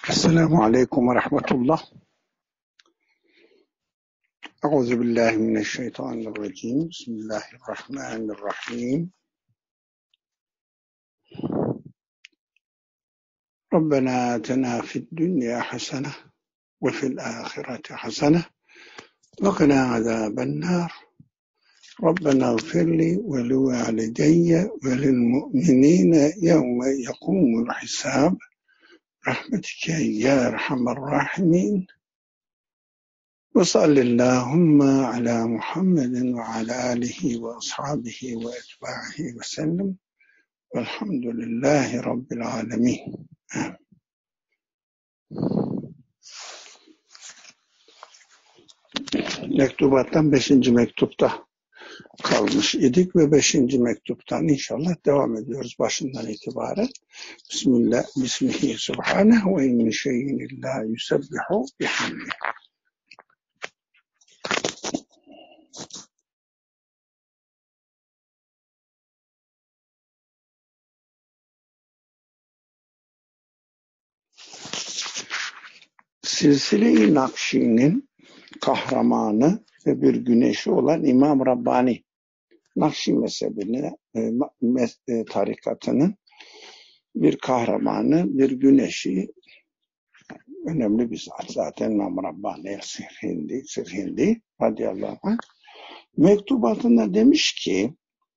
Esselamu Aleyküm ve Rahmetullah. Euzu billahi mineşşeytanirracim. Bismillahirrahmanirrahim. Rabbena atina fid dünya hasene ve fil ahireti hasene ve qina azabennar. Rabbena gfirli ve li valideyye ve lil mu'minine yevme yekumul hisab. Rahmetike ya erhamer rahimin. Ve sallallahu ala Muhammedin ve ala alihi ve ashabihi ve etbahi ve sellem. Velhamdülillahi Rabbil alemin. Mektubattan 5. mektupta kalmış idik ve 5. mektuptan inşallah devam ediyoruz başından itibaren. Bismillah, bismihi subhanehu ve in şeyin illa yusebbihu bihamdih. Silsile-i Nakşi'nin kahramanı ve bir güneşi olan İmam Rabbani, Nakşi mezhebine, tarikatının bir kahramanı, bir güneşi, önemli bir zat. Zaten İmam Rabbani Sirhindi radıyallahu anh mektubatında demiş ki,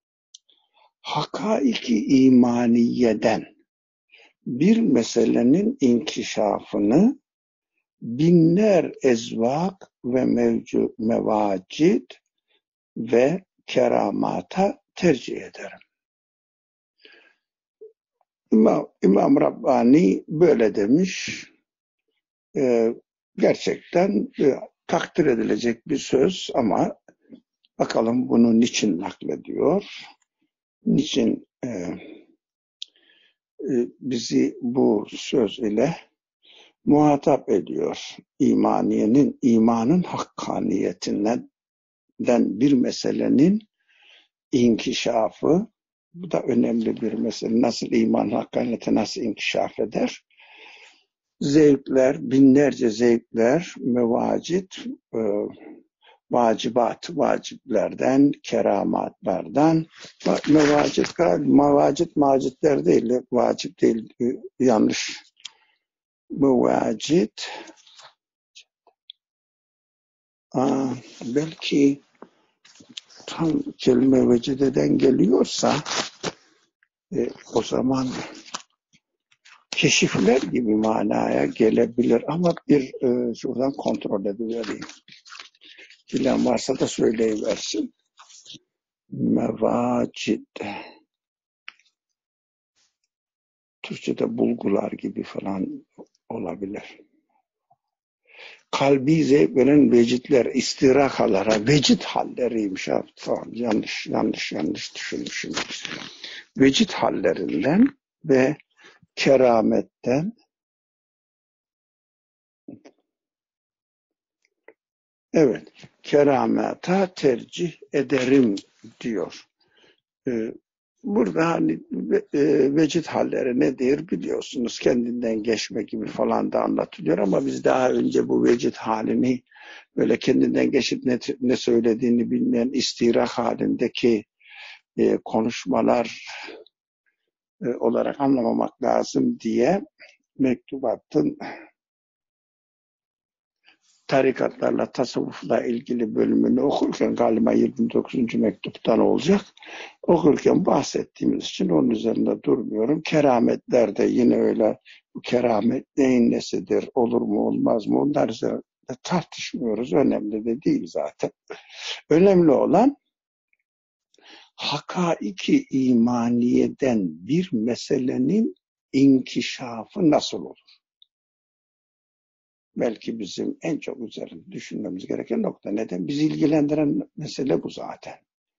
hakaiki imaniyeden bir meselenin inkişafını binler ezvak ve mevacid ve keramata tercih ederim. İmam Rabbani böyle demiş. Gerçekten takdir edilecek bir söz ama bakalım bunu niçin naklediyor? Niçin bizi bu söz ile muhatap ediyor? İmanın hakkaniyetinden bir meselenin inkişafı, bu da önemli bir mesele. Nasıl iman hakkaniyeti nasıl inkişaf eder? Zevkler, binlerce zevkler, mevacit, vaciplerden, keramatlardan, macitler değil, vacip değil, yanlış. Mevacit, belki tam kelime vecideden geliyorsa o zaman keşifler gibi manaya gelebilir ama bir şuradan kontrol edivereyim. Bilen varsa da söyleyiversin. Mevacid. Türkçe'de bulgular gibi falan olabilir. Kalbi zevk veren vecitler, istirakalara, vecit halleriymiş. Tamam, yanlış düşünmüşüm. Vecit hallerinden ve kerametten, evet, keramata tercih ederim diyor. Burada hani vecid halleri nedir biliyorsunuz, kendinden geçme gibi falan da anlatılıyor ama biz daha önce bu vecid halini böyle kendinden geçip ne söylediğini bilmeyen istirak halindeki konuşmalar olarak anlamamak lazım diye mektubatın tarikatlarla, tasavvufla ilgili bölümünü okurken, galiba 29. mektuptan olacak, okurken bahsettiğimiz için onun üzerinde durmuyorum. Kerametler de yine öyle, bu keramet neyin nesidir, olur mu olmaz mı, onlar üzerinde tartışmıyoruz, önemli de değil zaten. Önemli olan hakaiki imaniyeden bir meselenin inkişafı nasıl olur? Belki bizim en çok üzerinde düşünmemiz gereken nokta. Neden? Bizi ilgilendiren mesele bu zaten.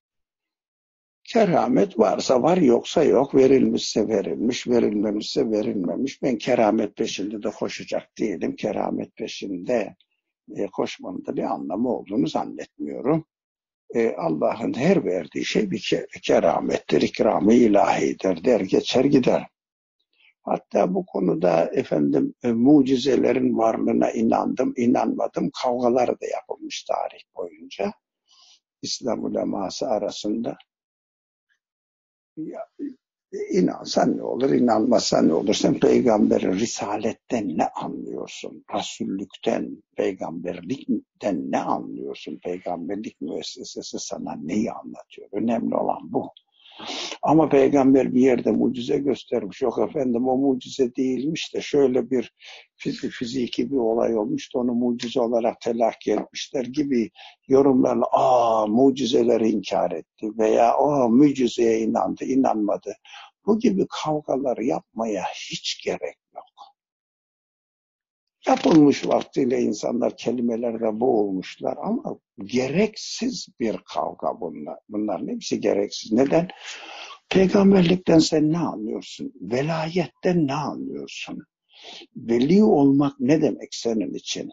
Keramet varsa var, yoksa yok, verilmişse verilmiş, verilmemişse verilmemiş. Ben keramet peşinde de koşacak değilim. Keramet peşinde koşmanın da bir anlamı olduğunu zannetmiyorum. Allah'ın her verdiği şey bir keramettir, ikram-ı ilahidir der geçer gider. Hatta bu konuda efendim mucizelerin varlığına inandım, inanmadım. Kavgalar da yapılmış tarih boyunca İslam uleması arasında. Ya, inansan ne olur, inanmasan ne olur? Sen peygamberin risaletten ne anlıyorsun? Resullükten, peygamberlikten ne anlıyorsun? Peygamberlik müessesesi sana neyi anlatıyor? Önemli olan bu. Ama peygamber bir yerde mucize göstermiş. Yok efendim o mucize değilmiş de şöyle bir fiziki bir olay olmuş da onu mucize olarak telakki etmişler gibi yorumlarla mucizeleri inkar etti veya mucizeye inandı, inanmadı. Bu gibi kavgaları yapmaya hiç gerek yok. Yapılmış vaktiyle insanlar kelimelerde boğulmuşlar ama gereksiz bir kavga bunlar. Bunların hepsi gereksiz. Neden? Peygamberlikten sen ne anlıyorsun? Velayetten ne anlıyorsun? Veli olmak ne demek senin için?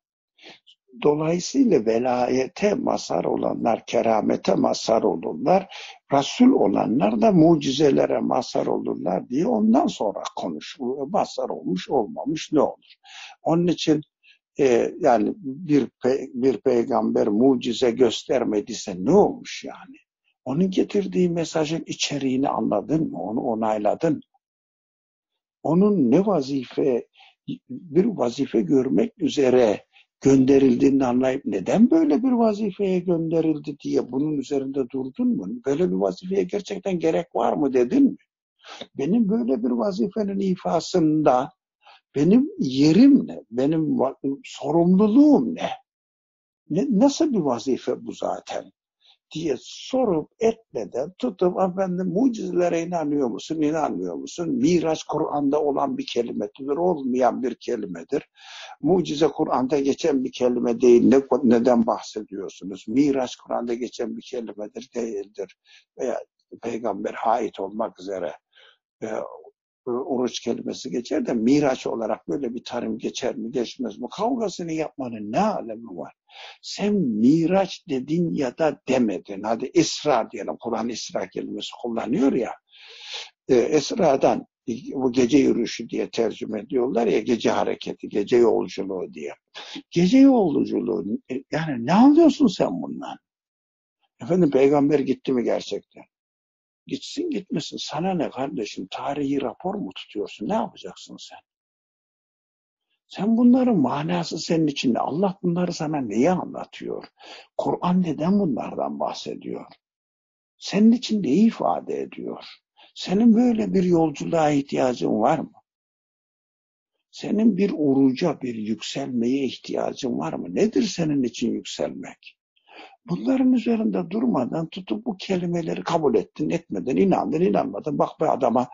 Dolayısıyla velayete mazhar olanlar, keramete mazhar olurlar. Resul olanlar da mucizelere mazhar olurlar diye ondan sonra konuşulur. Mazhar olmuş olmamış ne olur? Onun için yani bir peygamber mucize göstermediyse ne olmuş yani? Onun getirdiği mesajın içeriğini anladın mı? Onu onayladın mı? Onun ne bir vazife görmek üzere gönderildiğini anlayıp neden böyle bir vazifeye gönderildi diye bunun üzerinde durdun mu? Böyle bir vazifeye gerçekten gerek var mı dedin mi? Benim böyle bir vazifenin ifasında benim yerim ne? Benim sorumluluğum ne? Nasıl bir vazife bu zaten? Diye sorup etmeden tutup efendim mucizelere inanıyor musun, inanmıyor musun? Miraç Kur'an'da olan bir kelimedir, olmayan bir kelimedir. Mucize Kur'an'da geçen bir kelime değil. Neden bahsediyorsunuz? Miraç Kur'an'da geçen bir kelimedir, değildir. Veya peygambere ait olmak üzere oruç kelimesi geçer de miraç olarak böyle bir tarım geçer mi geçmez mi? Kavgasını yapmanın ne alemi var? Sen miraç dedin ya da demedin. Hadi İsra diyelim. Kur'an İsra kelimesi kullanıyor ya. Esra'dan bu gece yürüyüşü diye tercüme ediyorlar ya, gece hareketi, gece yolculuğu diye. Gece yolculuğu yani ne anlıyorsun sen bundan? Efendim peygamber gitti mi gerçekten? Gitsin gitmesin. Sana ne kardeşim? Tarihi rapor mu tutuyorsun? Ne yapacaksın sen? Sen bunların manası senin için ne? Allah bunları sana neyi anlatıyor? Kur'an neden bunlardan bahsediyor? Senin için neyi ifade ediyor? Senin böyle bir yolculuğa ihtiyacın var mı? Senin bir uruca, bir yükselmeye ihtiyacın var mı? Nedir senin için yükselmek? Bunların üzerinde durmadan tutup bu kelimeleri kabul ettin, etmedin, inandın, inanmadın. Bak be adama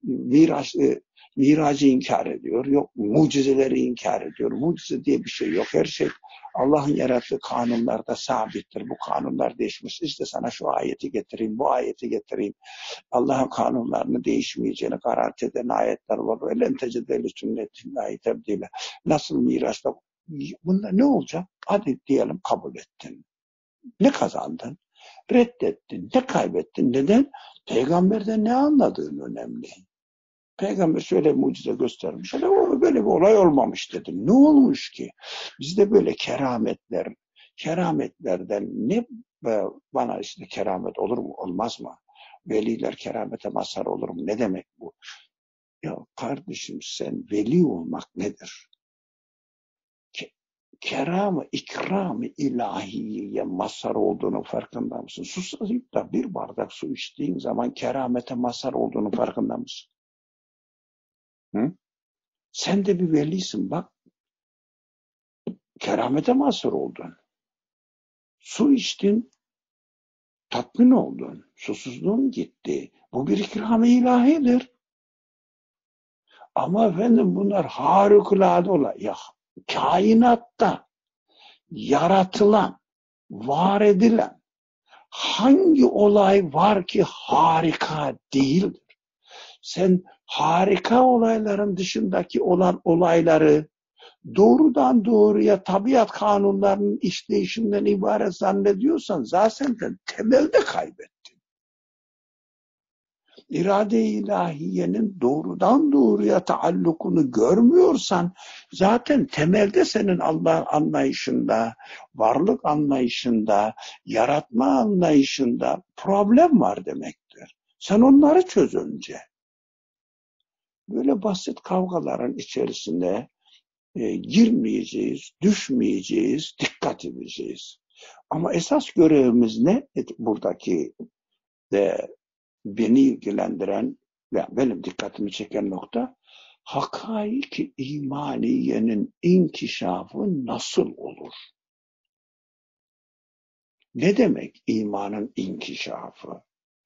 miracı inkar ediyor. Yok mucizeleri inkar ediyor. Mucize diye bir şey yok. Her şey Allah'ın yarattığı kanunlarda sabittir. Bu kanunlar değişmiş. İşte sana şu ayeti getireyim, bu ayeti getireyim. Allah'ın kanunlarını değişmeyeceğini garanti eden ayetler var. Öyle tecedeli sünnetillahi tebdile. Nasıl miraçta? Bunda ne olacak? Hadi diyelim kabul ettin. Ne kazandın? Reddettin. Ne kaybettin? Neden? Peygamberden ne anladığın önemli. Peygamber şöyle mucize göstermiş. Böyle bir olay olmamış dedi. Ne olmuş ki? Bizde böyle kerametlerden ne bana işte keramet olur mu olmaz mı? Veliler keramete mazhar olur mu? Ne demek bu? Ya kardeşim sen veli olmak nedir? Keramı, ikram-ı ilahiyeye mazhar olduğunu farkında mısın? Susayıp da bir bardak su içtiğin zaman keramete mazhar olduğunu farkında mısın? Hı? Sen de bir velisin bak. Keramete mazhar oldun. Su içtin, tatmin oldun. Susuzluğun gitti. Bu bir ikram-ı ilahidir. Ama efendim bunlar harikulade olay. Ya kainatta yaratılan, var edilen hangi olay var ki harika değildir? Sen harika olayların dışındaki olan olayları doğrudan doğruya tabiat kanunlarının işleyişinden ibaret zannediyorsan zaten temelde kaybettin. irade-i ilahiyenin doğrudan doğruya taallukunu görmüyorsan zaten temelde senin Allah anlayışında, varlık anlayışında, yaratma anlayışında problem var demektir. Sen onları çöz önce. Böyle basit kavgaların içerisine girmeyeceğiz, düşmeyeceğiz, dikkat edeceğiz. Ama esas görevimiz ne? Buradaki de beni ilgilendiren ve benim dikkatimi çeken nokta hakaik-i imaniyenin inkişafı nasıl olur? Ne demek imanın inkişafı?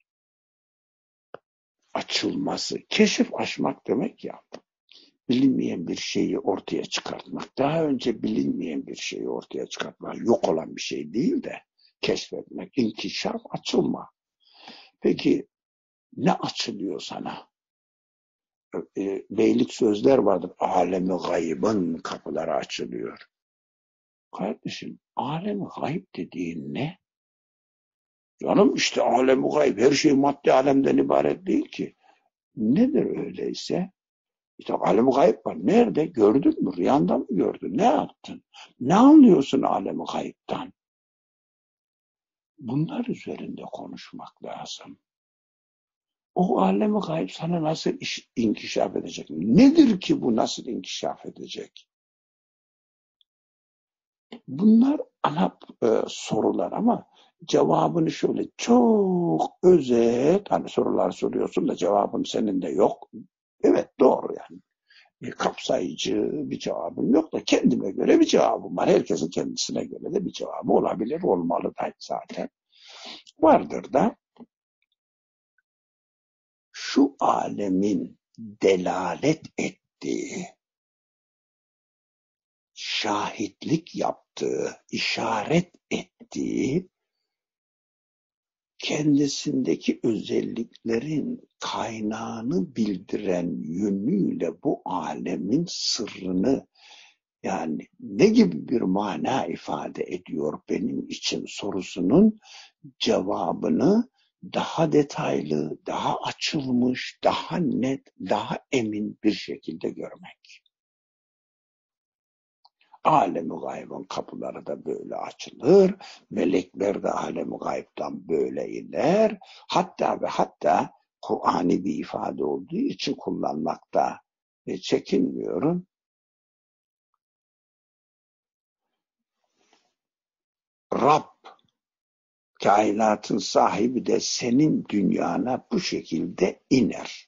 Açılması, keşif açmak demek ya. Bilinmeyen bir şeyi ortaya çıkartmak. Daha önce bilinmeyen bir şeyi ortaya çıkartmak. Yok olan bir şey değil de keşfetmek, inkişaf, açılma. Peki ne açılıyor sana? Beylik sözler vardır. Alemi gaybın kapıları açılıyor. Kardeşim, alemi gayb dediğin ne? Canım işte alemi gayb. Her şey maddi alemden ibaret değil ki. Nedir öyleyse? İşte alemi gayb var. Nerede? Gördün mü? Rüyanda mı gördün? Ne yaptın? Ne anlıyorsun alemi gaybtan? Bunlar üzerinde konuşmak lazım. O alemi gayb sana nasıl inkişaf edecek? Nedir ki bu nasıl inkişaf edecek? Bunlar ana sorular ama cevabını şöyle çok özet, hani sorular soruyorsun da cevabın senin de yok. Evet doğru yani. Kapsayıcı bir cevabım yok da kendime göre bir cevabım var. Herkesin kendisine göre de bir cevabı olabilir, olmalı da zaten. Vardır da şu alemin delalet ettiği, şahitlik yaptığı, işaret ettiği kendisindeki özelliklerin kaynağını bildiren yönüyle bu alemin sırrını, yani ne gibi bir mana ifade ediyor benim için sorusunun cevabını daha detaylı, daha açılmış, daha net, daha emin bir şekilde görmek. Alem-i gaybın kapıları da böyle açılır. Melekler de alem-i gaybdan böyle iner. Hatta ve hatta Kur'an'i bir ifade olduğu için kullanmakta çekinmiyorum. Rab, kainatın sahibi de senin dünyana bu şekilde iner.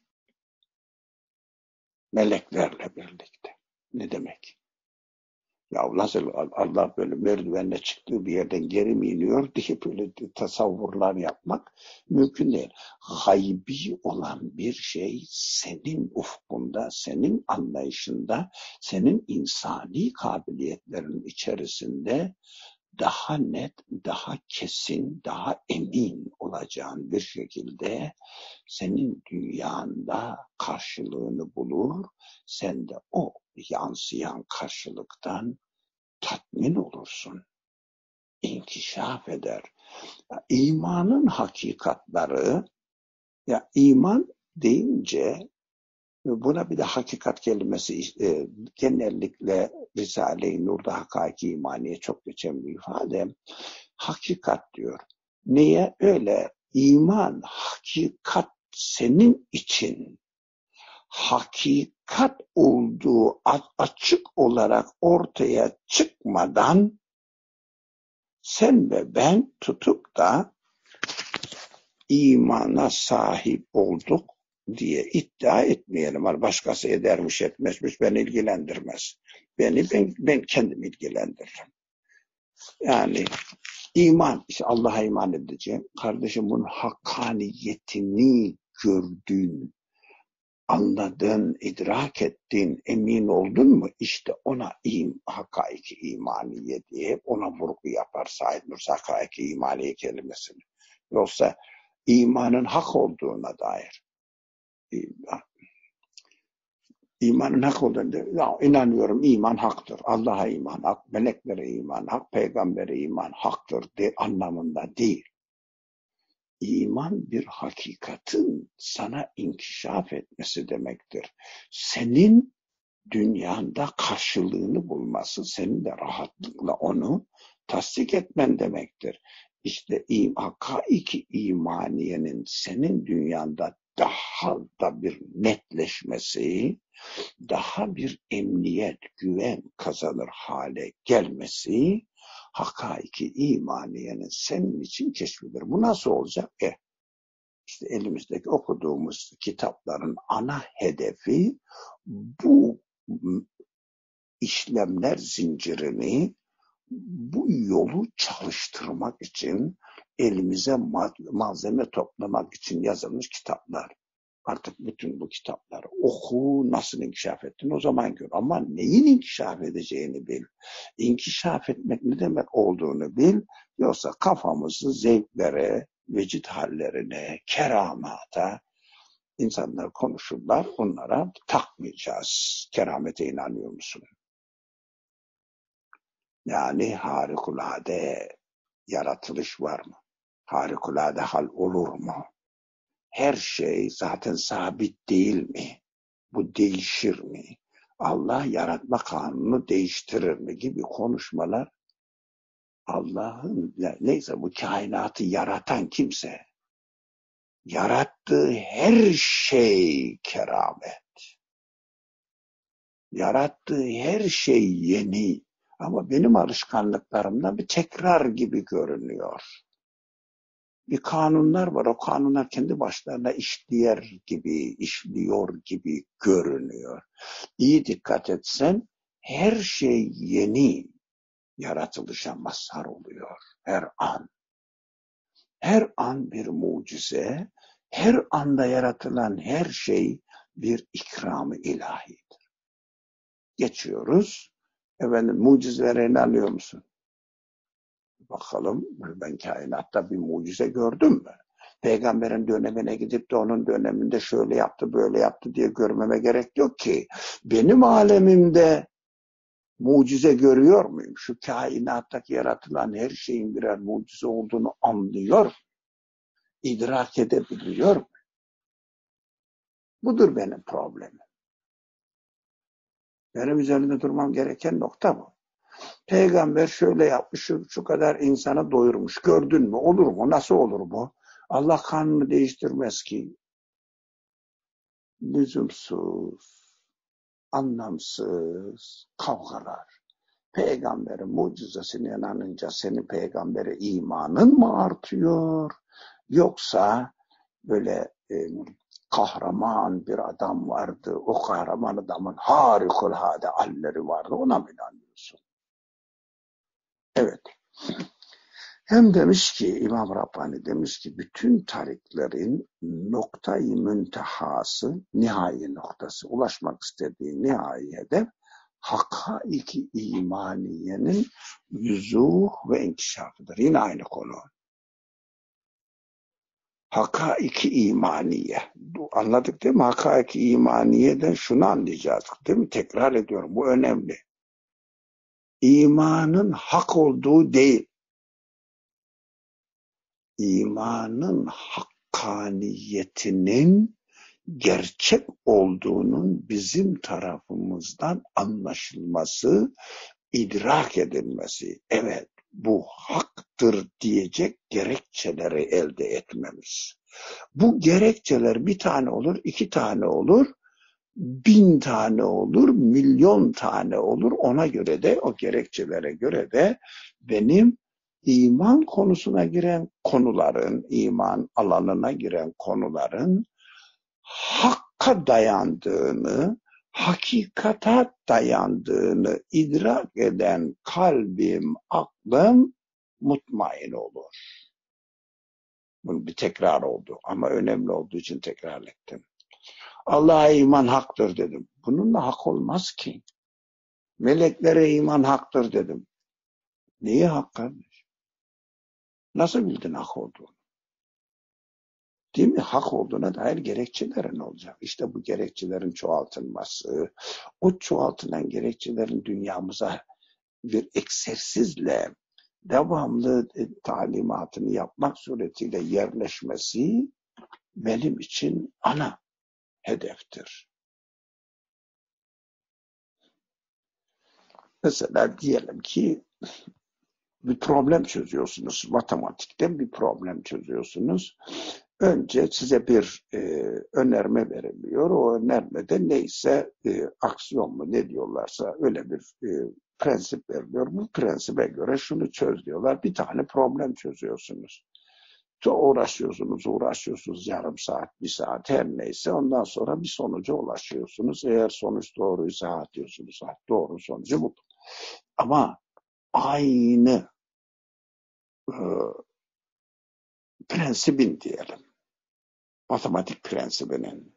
Meleklerle birlikte. Ne demek? Ya nasıl Allah böyle merdivenle çıktığı bir yerden geri mi iniyor diye böyle tasavvurlar yapmak mümkün değil. Gaybi olan bir şey senin ufkunda, senin anlayışında, senin insani kabiliyetlerin içerisinde daha net, daha kesin, daha emin olacağın bir şekilde senin dünyanda karşılığını bulur. Sen de o yansıyan karşılıktan tatmin olursun. İnkişaf eder. İmanın hakikatları, ya iman deyince buna bir de hakikat kelimesi genellikle Risale-i Nur'da hakaiki imaniye çok geçen bir ifade. Hakikat diyor. Niye? Öyle iman, hakikat senin için hakikat olduğu açık olarak ortaya çıkmadan sen ve ben tutup da imana sahip olduk diye iddia etmeyelim. Başkası edermiş etmezmiş beni ilgilendirmez. Ben kendim ilgilendiririm. Yani iman, işte Allah'a iman edeceğim. Kardeşim bunun hakkaniyetini gördüğün, anladın, idrak ettin, emin oldun mu? İşte ona hakaiki imaniye diye ona vurgu yapar Said Nursi hakaiki imaniye kelimesini. Yoksa imanın hak olduğuna dair. İmanın hak olduğuna inanıyorum, iman haktır. Allah'a iman hak, meleklere iman hak, peygambere iman haktır anlamında değil. İman bir hakikatin sana inkişaf etmesi demektir. Senin dünyanda karşılığını bulması, senin de rahatlıkla onu tasdik etmen demektir. İşte hakaiki imaniyenin senin dünyanda daha da bir netleşmesi, daha bir emniyet, güven kazanır hale gelmesi, hakaiki imaniyenin senin için keşfidir. Bu nasıl olacak? İşte elimizdeki okuduğumuz kitapların ana hedefi bu işlemler zincirini, bu yolu çalıştırmak için elimize malzeme toplamak için yazılmış kitaplar. Artık bütün bu kitapları oku, nasıl inkişaf ettin o zaman gör. Ama neyin inkişaf edeceğini bil. İnkişaf etmek ne demek olduğunu bil. Yoksa kafamızı zevklere, vecid hallerine, keramata, insanlar konuşurlar, onlara takmayacağız. Keramete inanıyor musun? Yani harikulade yaratılış var mı? Harikulade hal olur mu? Her şey zaten sabit değil mi? Bu değişir mi? Allah yaratma kanunu değiştirir mi gibi konuşmalar, Allah'ın neyse bu kainatı yaratan kimse, yarattığı her şey keramet. Yarattığı her şey yeni. Ama benim alışkanlıklarımda bir tekrar gibi görünüyor. Bir kanunlar var. O kanunlar kendi başlarına işliyor gibi görünüyor. İyi dikkat etsen her şey yeni yaratılışa mazhar oluyor. Her an. Her an bir mucize. Her anda yaratılan her şey bir ikram-ı ilahidir. Geçiyoruz. Efendim, mucizelere inanıyor musun? Bakalım, ben kainatta bir mucize gördüm mü? Peygamberin dönemine gidip de onun döneminde şöyle yaptı, böyle yaptı diye görmeme gerek yok ki. Benim alemimde mucize görüyor muyum? Şu kainattaki yaratılan her şeyin birer mucize olduğunu anlıyor, idrak edebiliyor mu? Budur benim problemim. Benim üzerinde durmam gereken nokta bu. Peygamber şöyle yapmış, şu kadar insanı doyurmuş. Gördün mü? Olur mu? Nasıl olur bu? Allah kanunu değiştirmez ki. Lüzumsuz, anlamsız kavgalar. Peygamberin mucizesine inanınca senin peygambere imanın mı artıyor? Yoksa böyle kahraman bir adam vardı. O kahraman adamın harikulade halleri vardı. Ona mı inanıyorsun? Evet. Hem demiş ki İmam Rabbani demiş ki bütün tariklerin noktayı müntehası, nihai noktası, ulaşmak istediği nihai hedef hakaiki imaniyenin yüzuh ve inkişafıdır. Yine aynı konu. Hakaiki imaniye. Anladık değil mi? Hakaiki imaniyeden şunu anlayacağız. Değil mi? Tekrar ediyorum. Bu önemli. İmanın hak olduğu değil. İmanın hakkaniyetinin gerçek olduğunun bizim tarafımızdan anlaşılması, idrak edilmesi. Evet, bu haktır diyecek gerekçeleri elde etmemiz. Bu gerekçeler bir tane olur, 2 tane olur, 1000 tane olur, milyon tane olur. Ona göre de, o gerekçelere göre de benim iman konusuna giren konuların, iman alanına giren konuların hakka dayandığını, hakikata dayandığını idrak eden kalbim, aklım mutmain olur. Bunun bir tekrar oldu ama önemli olduğu için tekrar ettim. Allah'a iman haktır dedim. Bununla hak olmaz ki. Meleklere iman haktır dedim. Neyi hak kardeş? Nasıl bildin hak olduğunu? Değil mi? Hak olduğuna dair gerekçelerin olacak. İşte bu gerekçelerin çoğaltılması, o çoğaltılan gerekçelerin dünyamıza bir egzersizle devamlı talimatını yapmak suretiyle yerleşmesi benim için ana hedeftir. Mesela diyelim ki bir problem çözüyorsunuz. Matematikten bir problem çözüyorsunuz. Önce size bir önerme veriliyor. O önermede neyse aksiyon mu ne diyorlarsa öyle bir prensip veriliyor. Bu prensibe göre şunu çöz diyorlar. Bir tane problem çözüyorsunuz. Çok uğraşıyorsunuz yarım saat, bir saat her neyse. Ondan sonra bir sonuca ulaşıyorsunuz. Eğer sonuç doğruysa diyorsunuz. Doğru sonucu buldum. Ama aynı prensibin diyelim, matematik prensibinin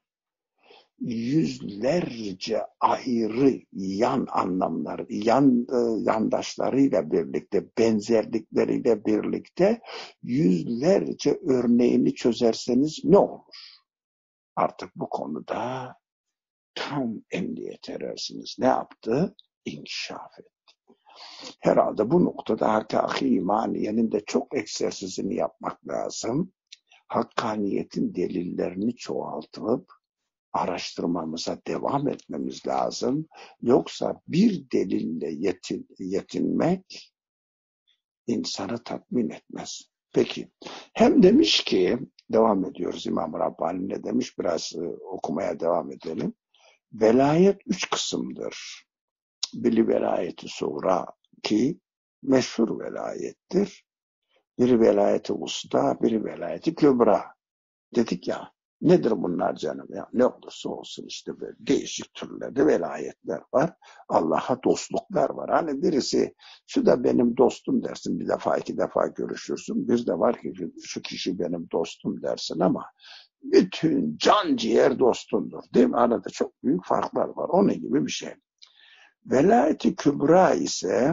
yüzlerce ayrı yan anlamlar, yandaşlarıyla birlikte, benzerlikleriyle birlikte yüzlerce örneğini çözerseniz ne olur? Artık bu konuda tam emniyet erersiniz. Ne yaptı? İnkişaf etti. Herhalde bu noktada hakiki imaniyenin de çok egzersizini yapmak lazım. Hakkaniyetin delillerini çoğaltıp araştırmamıza devam etmemiz lazım. Yoksa bir delille yetinmek insanı tatmin etmez. Peki, hem demiş ki, devam ediyoruz İmam Rabbani ne demiş, biraz okumaya devam edelim. Velayet 3 kısımdır. Biri velayeti suğra ki meşhur velayettir. Biri velayeti usta, biri velayeti kübra. Dedik ya, nedir bunlar canım ya? Ne olursa olsun işte böyle değişik türlerde velayetler var. Allah'a dostluklar var. Hani birisi şu da benim dostum dersin, bir defa iki defa görüşürsün. Bir de var ki şu kişi benim dostum dersin ama bütün can ciğer dostundur. Değil mi? Arada çok büyük farklar var. Onun gibi bir şey. Velayeti kübra ise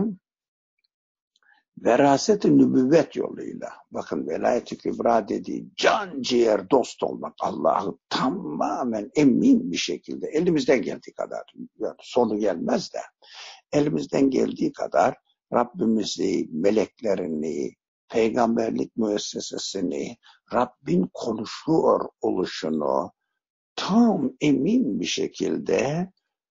veraset-i nübüvvet yoluyla, bakın velayet-i kübra dediği can ciğer dost olmak, Allah'ı tamamen emin bir şekilde elimizden geldiği kadar, yani sonu gelmez de elimizden geldiği kadar Rabbimizi, meleklerini, peygamberlik müessesesini, Rabbin konuşuyor oluşunu tam emin bir şekilde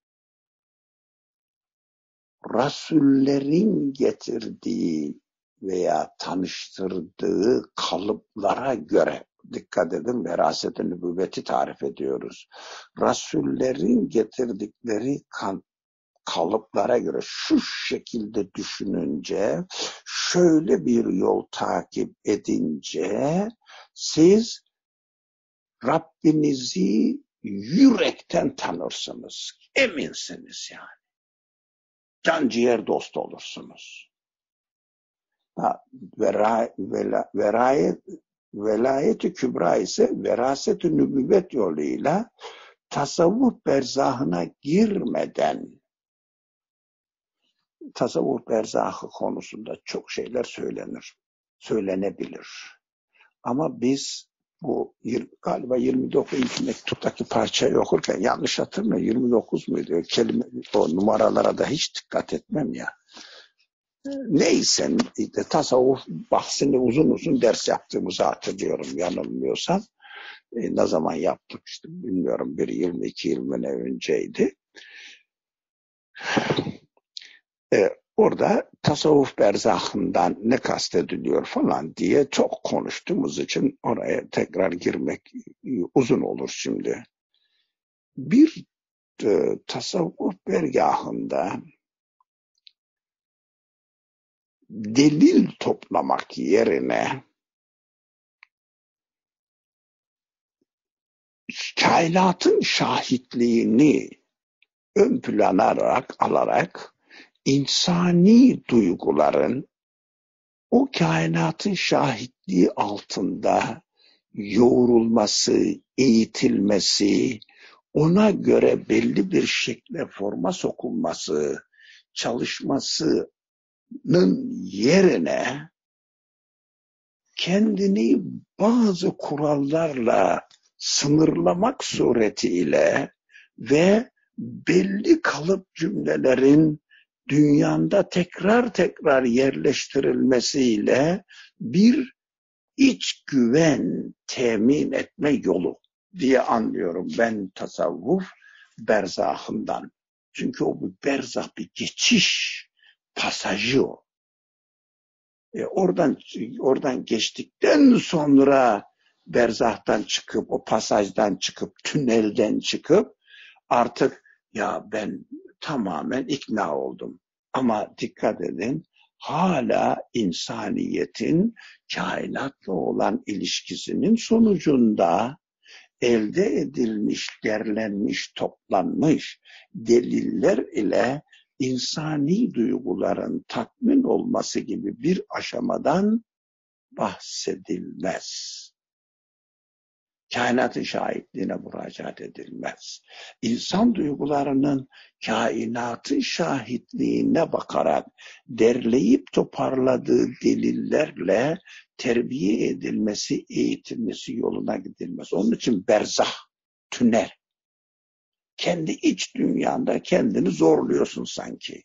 Rasullerin getirdiği veya tanıştırdığı kalıplara göre, dikkat edin, veraset-i nübüvveti tarif ediyoruz. Rasullerin getirdikleri kalıplara göre şu şekilde düşününce, şöyle bir yol takip edince siz Rabbinizi yürekten tanırsınız. Eminsiniz yani. Can ciğer dost olursunuz. Velayet-i kübra ise veraset-i nübüvvet yoluyla tasavvuf berzahına girmeden, tasavvuf berzahı konusunda çok şeyler söylenebilir. Ama biz bu galiba 29. mektuptaki parçayı okurken yanlış hatırlamıyorum, 29 muydu? Kelime, o numaralara da hiç dikkat etmem ya. Neyse, tasavvuf bahsini uzun uzun ders yaptığımızı hatırlıyorum yanılmıyorsam. Ne zaman yaptık işte bilmiyorum, bir 22 yıl mı ne önceydi. Orada tasavvuf berzahından ne kastediliyor falan diye çok konuştuğumuz için oraya tekrar girmek uzun olur şimdi. Bir tasavvuf bergahında delil toplamak yerine kainatın şahitliğini ön plana alarak insani duyguların o kainatın şahitliği altında yoğrulması, eğitilmesi, ona göre belli bir şekle, forma sokulması, çalışmasının yerine kendini bazı kurallarla sınırlamak suretiyle ve belli kalıp cümlelerin dünyanda tekrar tekrar yerleştirilmesiyle bir iç güven temin etme yolu diye anlıyorum ben tasavvuf berzahından. Çünkü o bir berzah, bir geçiş pasajı o. Oradan geçtikten sonra berzahtan çıkıp, o pasajdan çıkıp, tünelden çıkıp artık ya ben tamamen ikna oldum. Ama dikkat edin, hala insaniyetin kainatla olan ilişkisinin sonucunda elde edilmiş, derlenmiş, toplanmış deliller ile insani duyguların tatmin olması gibi bir aşamadan bahsedilmez. Kainatın şahitliğine müracaat edilmez. İnsan duygularının kainatın şahitliğine bakarak derleyip toparladığı delillerle terbiye edilmesi, eğitilmesi yoluna gidilmez. Onun için berzah, tünel. Kendi iç dünyanda kendini zorluyorsun sanki.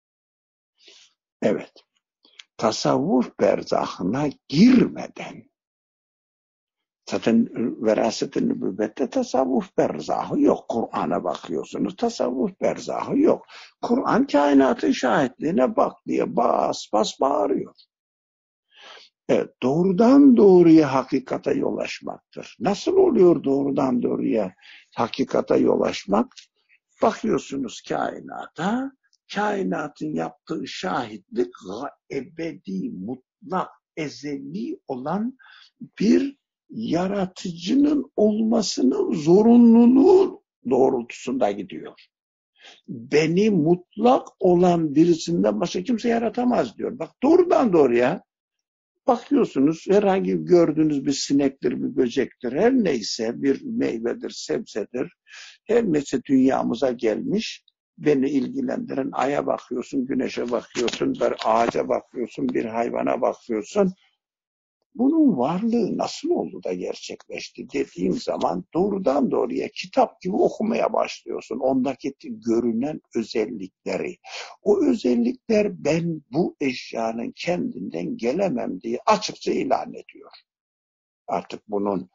Evet, tasavvuf berzahına girmeden, zaten veraset-i nübüvvette tasavvuf berzahı yok. Kur'an'a bakıyorsunuz, tasavvuf berzahı yok. Kur'an kainatın şahitliğine bak diye bas bas bağırıyor. Evet, doğrudan doğruya hakikate yol açmaktır. Nasıl oluyor doğrudan doğruya hakikate yol açmak? Bakıyorsunuz kainata, kainatın yaptığı şahitlik ebedi, mutlak, ezeli olan bir yaratıcının olmasının zorunluluğu doğrultusunda gidiyor. Beni mutlak olan birisinden başka kimse yaratamaz diyor. Bak doğrudan doğruya bakıyorsunuz, herhangi gördüğünüz bir sinektir, bir böcektir, her neyse bir meyvedir, sebzedir, her neyse dünyamıza gelmiş, beni ilgilendiren aya bakıyorsun, güneşe bakıyorsun, bir ağaca bakıyorsun, bir hayvana bakıyorsun. Bunun varlığı nasıl oldu da gerçekleşti dediğim zaman doğrudan doğruya kitap gibi okumaya başlıyorsun. Ondaki görünen özellikleri. O özellikler ben bu eşyanın kendinden gelemem diye açıkça ilan ediyor. Artık bunun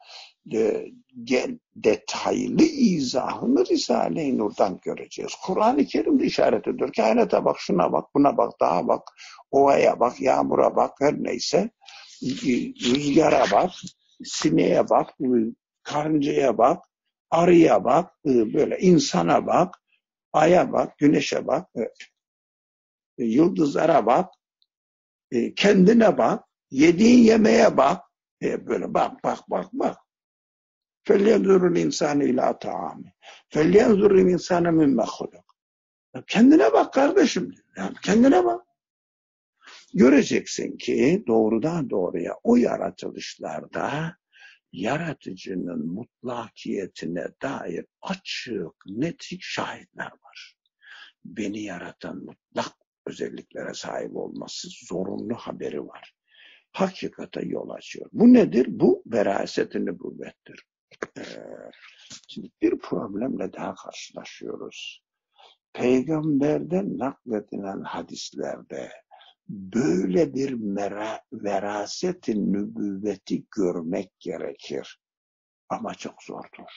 detaylı izahını Risale-i Nur'dan göreceğiz. Kur'an-ı Kerim'de işaret ediyor. Kainata bak, şuna bak, buna bak, dağa bak, ovaya bak, yağmura bak, her neyse. Rüzgara bak, sineğe bak, karıncaya bak, arıya bak, böyle insana bak, aya bak, güneşe bak, yıldızlara bak, kendine bak, yediğin yemeğe bak, böyle bak, bak, bak, bak. فَلْيَنْظُرُ الْاِنْسَانِ اِلَى طَعَامِ فَلْيَنْظُرُ الْاِنْسَانَ مِمَّ خُلُقَ. Kendine bak kardeşim. Yani kendine bak. Göreceksin ki doğrudan doğruya o yaratılışlarda yaratıcının mutlakiyetine dair açık, netik şahitler var. Beni yaratan mutlak özelliklere sahip olması zorunlu haberi var. Hakikate yol açıyor. Bu nedir? Bu veraset-i nübüvvettir. Şimdi bir problemle daha karşılaşıyoruz. Peygamberden nakledilen hadislerde böyle bir veraset-i nübüvveti görmek gerekir. Ama çok zordur.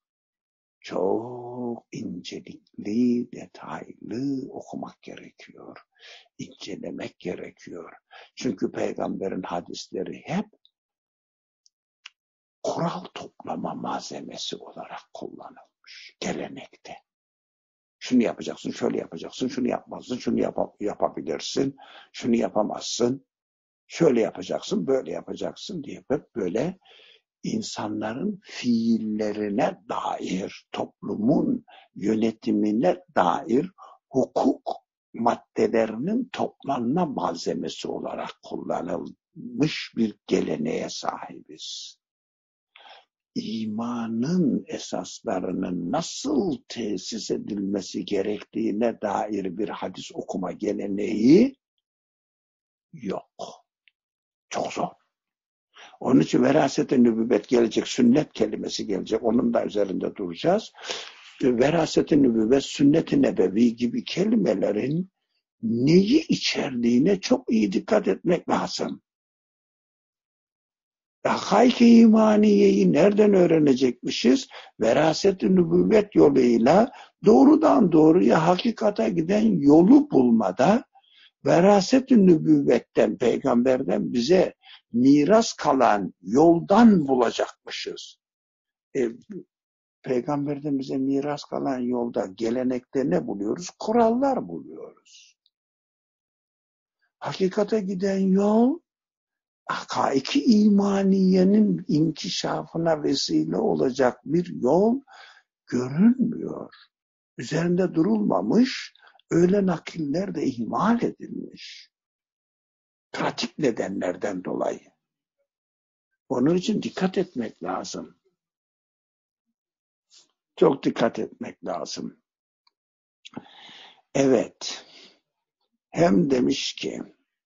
Çok incelikli, detaylı okumak gerekiyor. İncelemek gerekiyor. Çünkü peygamberin hadisleri hep kural toplama malzemesi olarak kullanılmış gelenekte. Şunu yapacaksın, şöyle yapacaksın, şunu yapmazsın, şunu yapabilirsin, şunu yapamazsın, şöyle yapacaksın, böyle yapacaksın diye hep böyle insanların fiillerine dair, toplumun yönetimine dair hukuk maddelerinin toplanma malzemesi olarak kullanılmış bir geleneğe sahibiz. İmanın esaslarının nasıl tesis edilmesi gerektiğine dair bir hadis okuma geleneği yok. Çok zor. Onun için veraset-i nübüvvet gelecek, sünnet kelimesi gelecek. Onun da üzerinde duracağız. Veraset-i nübüvvet, sünnet-i nebevi gibi kelimelerin neyi içerdiğine çok iyi dikkat etmek lazım. Hakaik-i imaniyeyi nereden öğrenecekmişiz? Veraset-i nübüvvet yoluyla doğrudan doğruya hakikate giden yolu bulmada, veraset-i nübüvvetten, peygamberden bize miras kalan yoldan bulacakmışız. Peygamberden bize miras kalan yolda, gelenekte ne buluyoruz? Kurallar buluyoruz. Hakikate giden yol, hakaiki imaniyenin inkişafına vesile olacak bir yol görünmüyor. Üzerinde durulmamış, öyle nakiller de ihmal edilmiş. Pratik nedenlerden dolayı. Onun için dikkat etmek lazım. Çok dikkat etmek lazım. Evet. Hem demiş ki,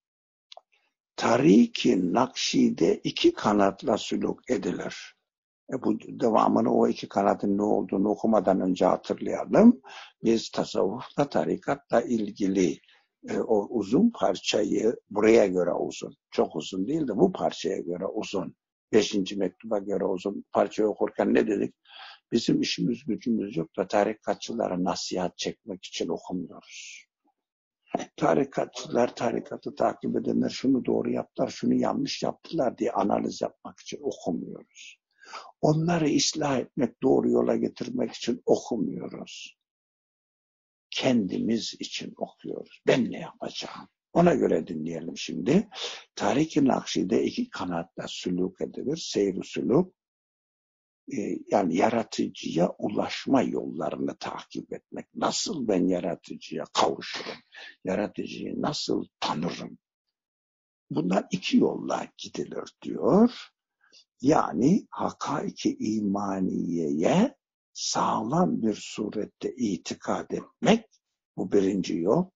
Tarik-i Nakşi'de iki kanatla sülûk edilir. Bu devamını, o iki kanatın ne olduğunu okumadan önce hatırlayalım. Biz tasavvufla, tarikatla ilgili o uzun parçayı, buraya göre uzun, çok uzun değil de bu parçaya göre uzun, 5. mektuba göre uzun parçayı okurken ne dedik? Bizim işimiz gücümüz yok da tarikatçılara nasihat çekmek için okumuyoruz. Tarikatçılar, tarikatı takip edenler şunu doğru yaptılar, şunu yanlış yaptılar diye analiz yapmak için okumuyoruz. Onları ıslah etmek, doğru yola getirmek için okumuyoruz. Kendimiz için okuyoruz. Ben ne yapacağım? Ona göre dinleyelim şimdi. Tarik-i Nakşi'de iki kanatla sülûk edilir. Seyr-i sülûk, yani yaratıcıya ulaşma yollarını takip etmek. Nasıl ben yaratıcıya kavuşurum? Yaratıcıyı nasıl tanırım? Bunlar iki yolla gidilir diyor. Yani hakaik-i imaniyeye sağlam bir surette itikad etmek, bu birinci yol.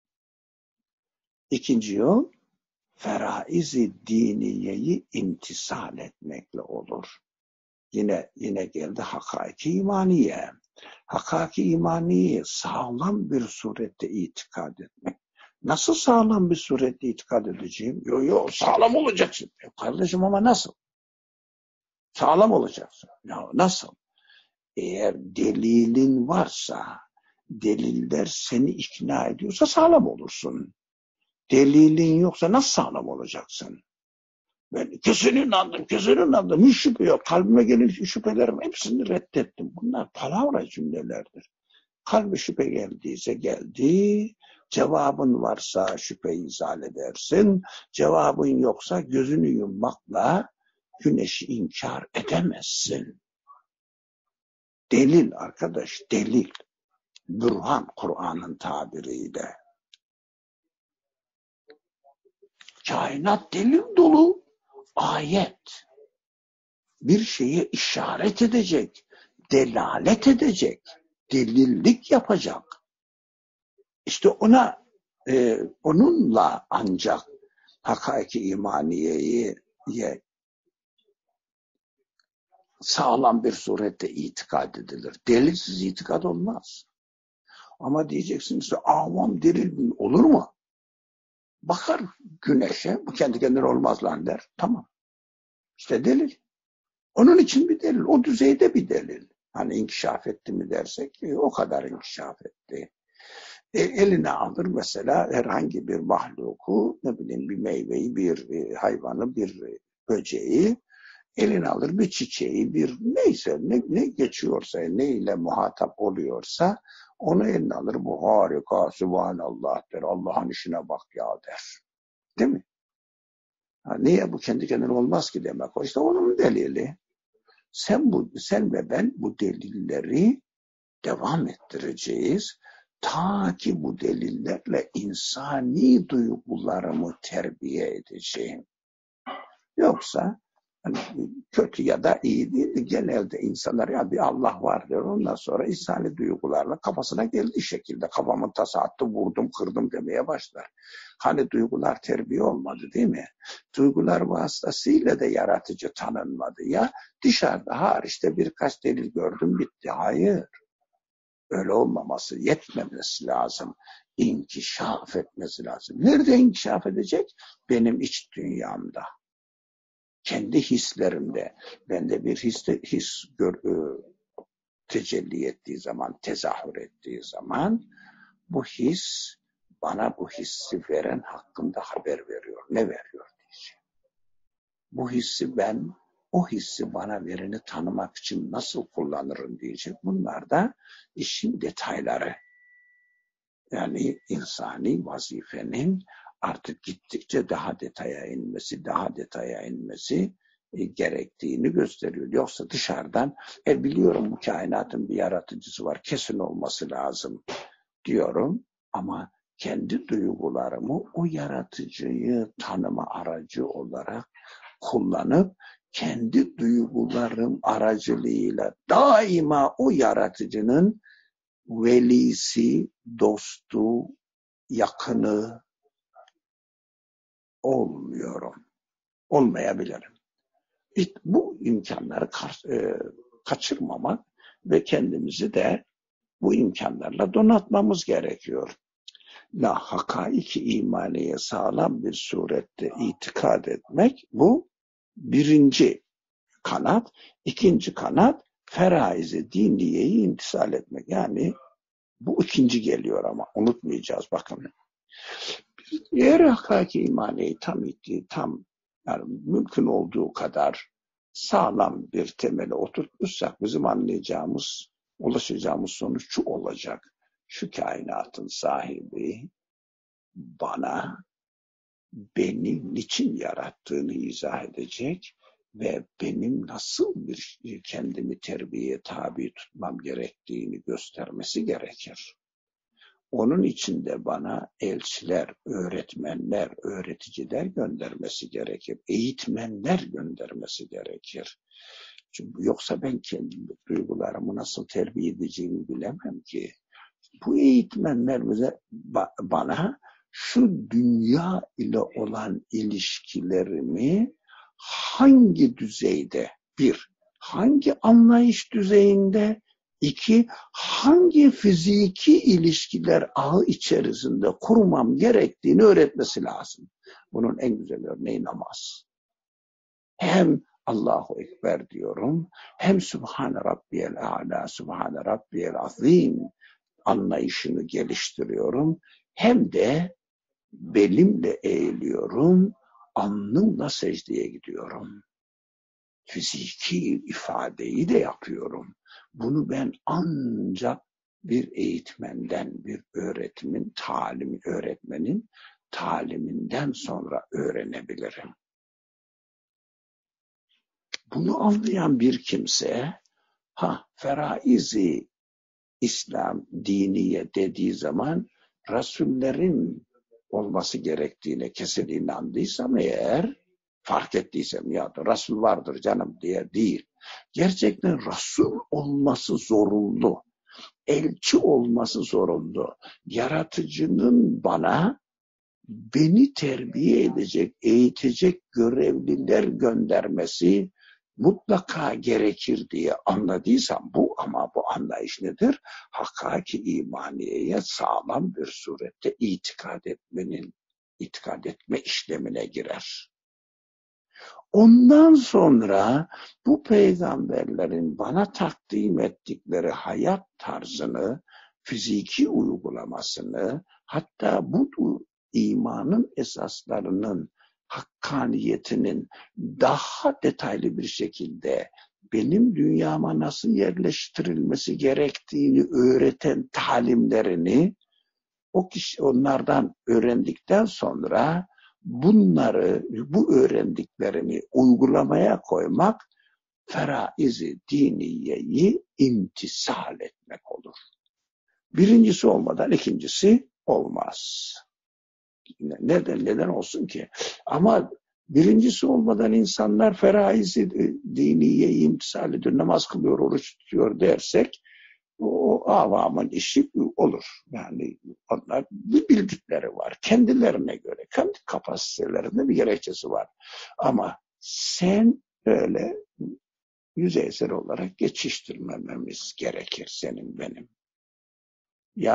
İkinci yol, feraiz-i diniyeyi imtisal etmekle olur. Yine geldi hakaik-i imaniye. Hakaik-i imaniye sağlam bir surette itikad etmek. Nasıl sağlam bir surette itikad edeceğim? Yok sağlam olacaksın. Kardeşim ama nasıl? Sağlam olacaksın. Ya nasıl? Eğer delilin varsa, deliller seni ikna ediyorsa sağlam olursun. Delilin yoksa nasıl sağlam olacaksın? Ben kesin inandım, hiç şüphe yok. Kalbime gelen şüphelerim hepsini reddettim. Bunlar palavra cümlelerdir. Kalbe şüphe geldiyse geldi, cevabın varsa şüpheyi izale edersin, cevabın yoksa gözünü yummakla güneşi inkar edemezsin. Delil arkadaş, delil. Burhan, Kur'an'ın tabiriyle. Kainat delil dolu. Ayet. Bir şeye işaret edecek, delalet edecek, delillik yapacak. İşte onunla ancak hakaik-i imaniyeyi sağlam bir surette itikad edilir. Delilsiz itikad olmaz. Ama diyeceksiniz ki avam delil olur mu? Bakar güneşe, bu kendi kendine olmaz lan der. Tamam. İşte delil. Onun için bir delil. O düzeyde bir delil. Hani inkişaf etti mi dersek o kadar inkişaf etti. Eline alır mesela herhangi bir mahluku, ne bileyim bir meyveyi, bir hayvanı, bir böceği, eline alır bir çiçeği, bir neyse ne geçiyorsa, ne ile muhatap oluyorsa onu eline alır. Bu harika, subhanallah der. Allah'ın işine bak ya der. Değil mi? Niye bu kendi kendine olmaz ki demek o. İşte onun delili. Sen ve ben bu delilleri devam ettireceğiz. Ta ki bu delillerle insani duygularımı terbiye edeceğim. Yoksa hani kötü ya da iyi değil, genelde insanlar ya bir Allah var diyor. Ondan sonra insani duygularla kafasına geldiği şekilde kafamın tası attı, vurdum, kırdım demeye başlar. Hani duygular terbiye olmadı değil mi? Duygular vasıtasıyla da yaratıcı tanınmadı ya. Dışarıda hariçte birkaç delil gördüm bitti. Hayır. Öyle olmaması, yetmemesi lazım. inkişaf etmesi lazım. Nerede inkişaf edecek? Benim iç dünyamda. Kendi hislerimde. Bende bir his tecelli ettiği zaman, tezahür ettiği zaman bu his bana bu hissi veren hakkında haber veriyor. Ne veriyor diyeceğim. Bu hissi o hissi bana vereni tanımak için nasıl kullanırım diyecek. Bunlar da işin detayları. Yani insani vazifenin artık gittikçe daha detaya inmesi gerektiğini gösteriyor. Yoksa dışarıdan biliyorum bu kainatın bir yaratıcısı var, kesin olması lazım diyorum ama kendi duygularımı o yaratıcıyı tanıma aracı olarak kullanıp kendi duygularım aracılığıyla daima o yaratıcının velisi, dostu, yakını olmuyorum. Olmayabilirim. Bu imkanları kaçırmamak ve kendimizi de bu imkanlarla donatmamız gerekiyor. Hakaik-i imaniye sağlam bir surette itikad etmek, bu birinci kanat. İkinci kanat feraiz-i diniyeyi imtisal etmek. Yani bu ikinci geliyor ama unutmayacağız bakın. Eğer hakaik-i imaniyeyi tam yani mümkün olduğu kadar sağlam bir temele oturtmuşsak bizim ulaşacağımız sonuç şu olacak. Şu kainatın sahibi bana beni niçin yarattığını izah edecek ve benim nasıl bir kendimi terbiyeye tabi tutmam gerektiğini göstermesi gerekir. Onun için de bana elçiler, öğretmenler, öğreticiler göndermesi gerekir. Eğitmenler göndermesi gerekir. Çünkü yoksa ben kendi duygularımı nasıl terbiye edeceğimi bilemem ki. Bu eğitmenler bana şu dünya ile olan ilişkilerimi hangi düzeyde, hangi anlayış düzeyinde, hangi fiziki ilişkiler ağı içerisinde kurmam gerektiğini öğretmesi lazım. Bunun en güzel örneği namaz. Hem Allahu Ekber diyorum, hem Subhane Rabbiyel A'la, Subhane Rabbiyel Azim anlayışını geliştiriyorum. Hem de belimle eğiliyorum, alnımla secdeye gidiyorum. Fiziki ifadeyi de yapıyorum. Bunu ben ancak bir eğitmenden, bir öğretmenin taliminden sonra öğrenebilirim. Bunu anlayan bir kimse, feraiz-i İslam, diniye dediği zaman Resullerin olması gerektiğine kesin inandıysam eğer, fark ettiysem ya da Resul vardır canım diye değil. Gerçekten Resul olması zorunlu. Elçi olması zorunlu. Yaratıcının beni terbiye edecek, eğitecek görevliler göndermesi mutlaka gerekir diye anladıysam ama bu anlayış nedir? Hakaik-i imaniyeye sağlam bir surette itikad etme işlemine girer. Ondan sonra bu peygamberlerin bana takdim ettikleri hayat tarzını, fiziki uygulamasını, hatta bu imanın esaslarının hakkaniyetinin daha detaylı bir şekilde benim dünyama nasıl yerleştirilmesi gerektiğini öğreten talimlerini onlardan öğrendikten sonra bu öğrendiklerimi uygulamaya koymak feraiz-i diniyeyi imtisal etmek olur. Birincisi olmadan ikincisi olmaz. Neden olsun ki? Ama birincisi olmadan insanlar feraiz-i diniyeyi imtisal ediyor, namaz kılıyor, oruç tutuyor dersek o avamın işi olur. Yani onlar bir bildikleri var. Kendilerine göre, kendi kapasitelerinde bir gerekçesi var. Ama sen öyle yüzeysel olarak geçiştirmememiz gerekir senin benim. Ya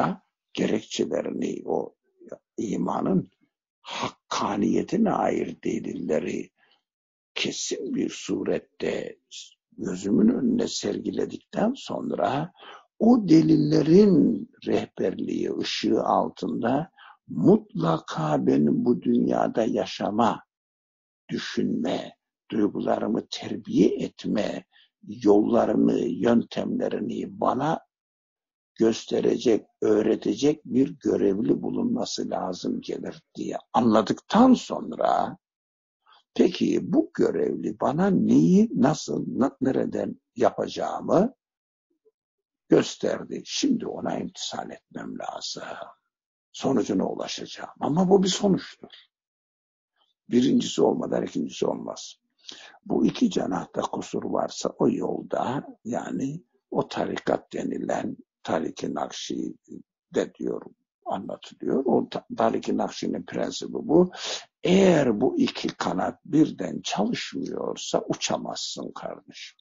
gerekçelerini, o imanın hakkaniyetine ait delilleri kesin bir surette gözümün önüne sergiledikten sonra o delillerin rehberliği, ışığı altında mutlaka benim bu dünyada yaşama, düşünme, duygularımı terbiye etme yollarını, yöntemlerini bana gösterecek, öğretecek bir görevli bulunması lazım gelir diye anladıktan sonra, peki bu görevli bana neyi, nasıl, nereden yapacağımı gösterdi. Şimdi ona imtisal etmem lazım. Sonucuna ulaşacağım. Ama bu bir sonuçtur. Birincisi olmadan ikincisi olmaz. Bu iki cenahta kusur varsa o yolda, yani o tarikat denilen Tarik-i Nakşi'de diyor, anlatılıyor. O Tarik-i Nakşi'nin prensibi bu. Eğer bu iki kanat birden çalışmıyorsa uçamazsın kardeşim.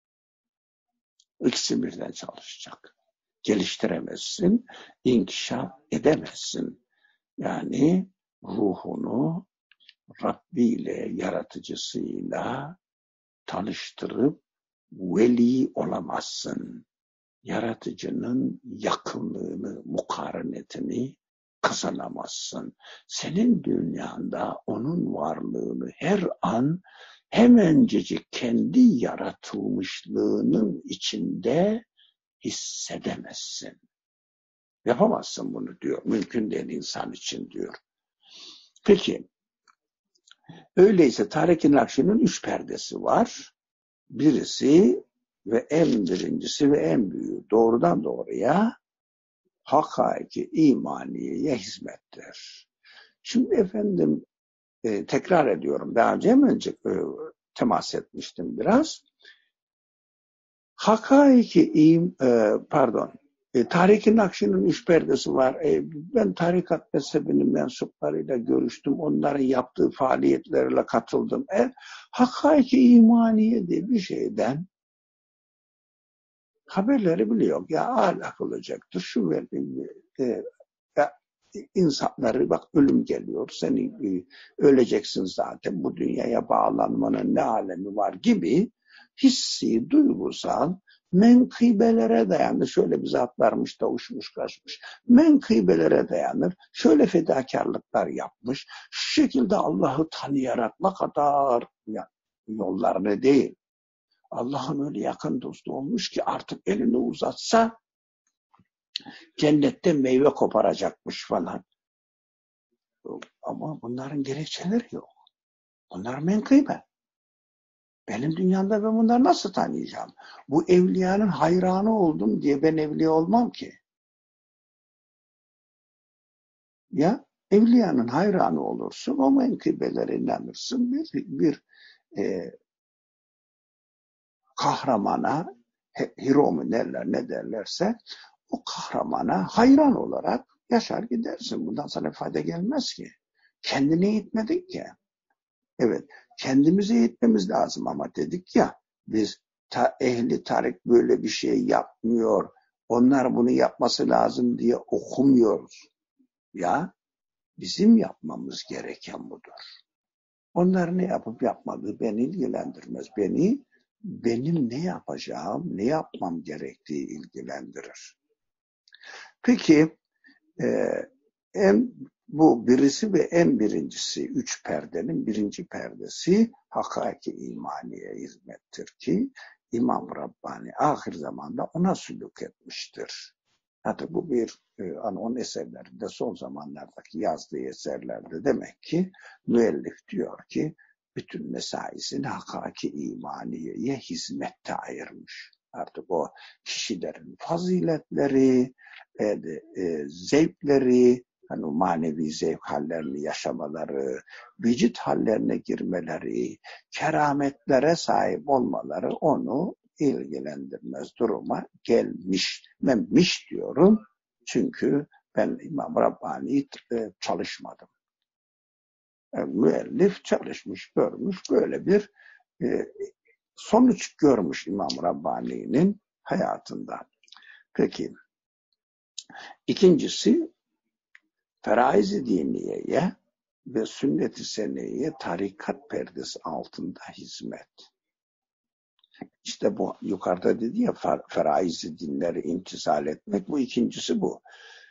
İkisi birden çalışacak. Geliştiremezsin, inkişaf edemezsin. Yani ruhunu Rabbi ile, yaratıcısıyla tanıştırıp veli olamazsın. Yaratıcının yakınlığını, mukarenetini kazanamazsın. Senin dünyanda onun varlığını her an hemencecik kendi yaratılmışlığının içinde hissedemezsin. Yapamazsın bunu diyor. Mümkün değil insan için diyor. Peki, öyleyse Tarik-i Nakşi'nin 3 perdesi var. Birisi ve en birincisi ve en büyüğü doğrudan doğruya hakaiki imaniyeye hizmettir. Şimdi efendim tekrar ediyorum. Daha önce temas etmiştim biraz. Tarik-i Nakşi'nin 3 perdesi var. Ben tarikat mezhebinin mensuplarıyla görüştüm. Onların yaptığı faaliyetlerle katıldım. Hakaiki imaniye diye bir şeyden haberleri biliyor. Ya ahlak olacaktır. Şu insanları bak ölüm geliyor. Seni öleceksin zaten. Bu dünyaya bağlanmanın ne alemi var gibi hissi, duygusal menkıbelere dayanır. Şöyle bir zat varmış da uçmuş kaçmış. Menkıbelere dayanır. Şöyle fedakarlıklar yapmış. Şu şekilde Allah'ı tanıyarak ne kadar yollarını değil. Allah'ın öyle yakın dostu olmuş ki artık elini uzatsa cennette meyve koparacakmış falan. Ama bunların gerekçeleri yok. Bunlar menkıbe. Benim dünyamda ben bunları nasıl tanıyacağım? Bu evliyanın hayranı oldum diye ben evliya olmam ki. Ya evliyanın hayranı olursun, o menkıbelere inanırsın. Bir kahramana, hero mu derler, ne derlerse, o kahramana hayran olarak yaşar gidersin. Bundan sana fayda gelmez ki. Kendini eğitmedin ki. Evet, kendimizi eğitmemiz lazım ama dedik ya, biz ehli tarik böyle bir şey yapmıyor, onlar bunu yapması lazım diye okumuyoruz. Ya, bizim yapmamız gereken budur. Onlar ne yapıp yapmadığı beni ilgilendirmez. Benim ne yapacağım, ne yapmam gerektiği ilgilendirir. Peki, bu birisi ve en birincisi, 3 perdenin birinci perdesi hakaiki imaniye hizmettir ki İmam Rabbani ahir zamanda ona sülük etmiştir. Hatta bu onun eserlerinde, son zamanlardaki yazdığı eserlerde demek ki müellif diyor ki bütün mesaisini hakaiki imaniyeye hizmette ayırmış. Artık o kişilerin faziletleri, zevkleri, hani manevi zevk hallerini yaşamaları, vücut hallerine girmeleri, kerametlere sahip olmaları onu ilgilendirmez duruma gelmemiş diyorum. Çünkü ben İmam Rabbani'yi çalışmadım. Müellif çalışmış, görmüş, böyle bir sonuç görmüş İmam Rabbani'nin hayatında. Peki, İkincisi, feraiz-i diniyeye ve sünnet-i seniyeye tarikat perdesi altında hizmet. İşte bu yukarıda dedi ya, feraiz-i dinleri imtisal etmek, bu ikincisi bu.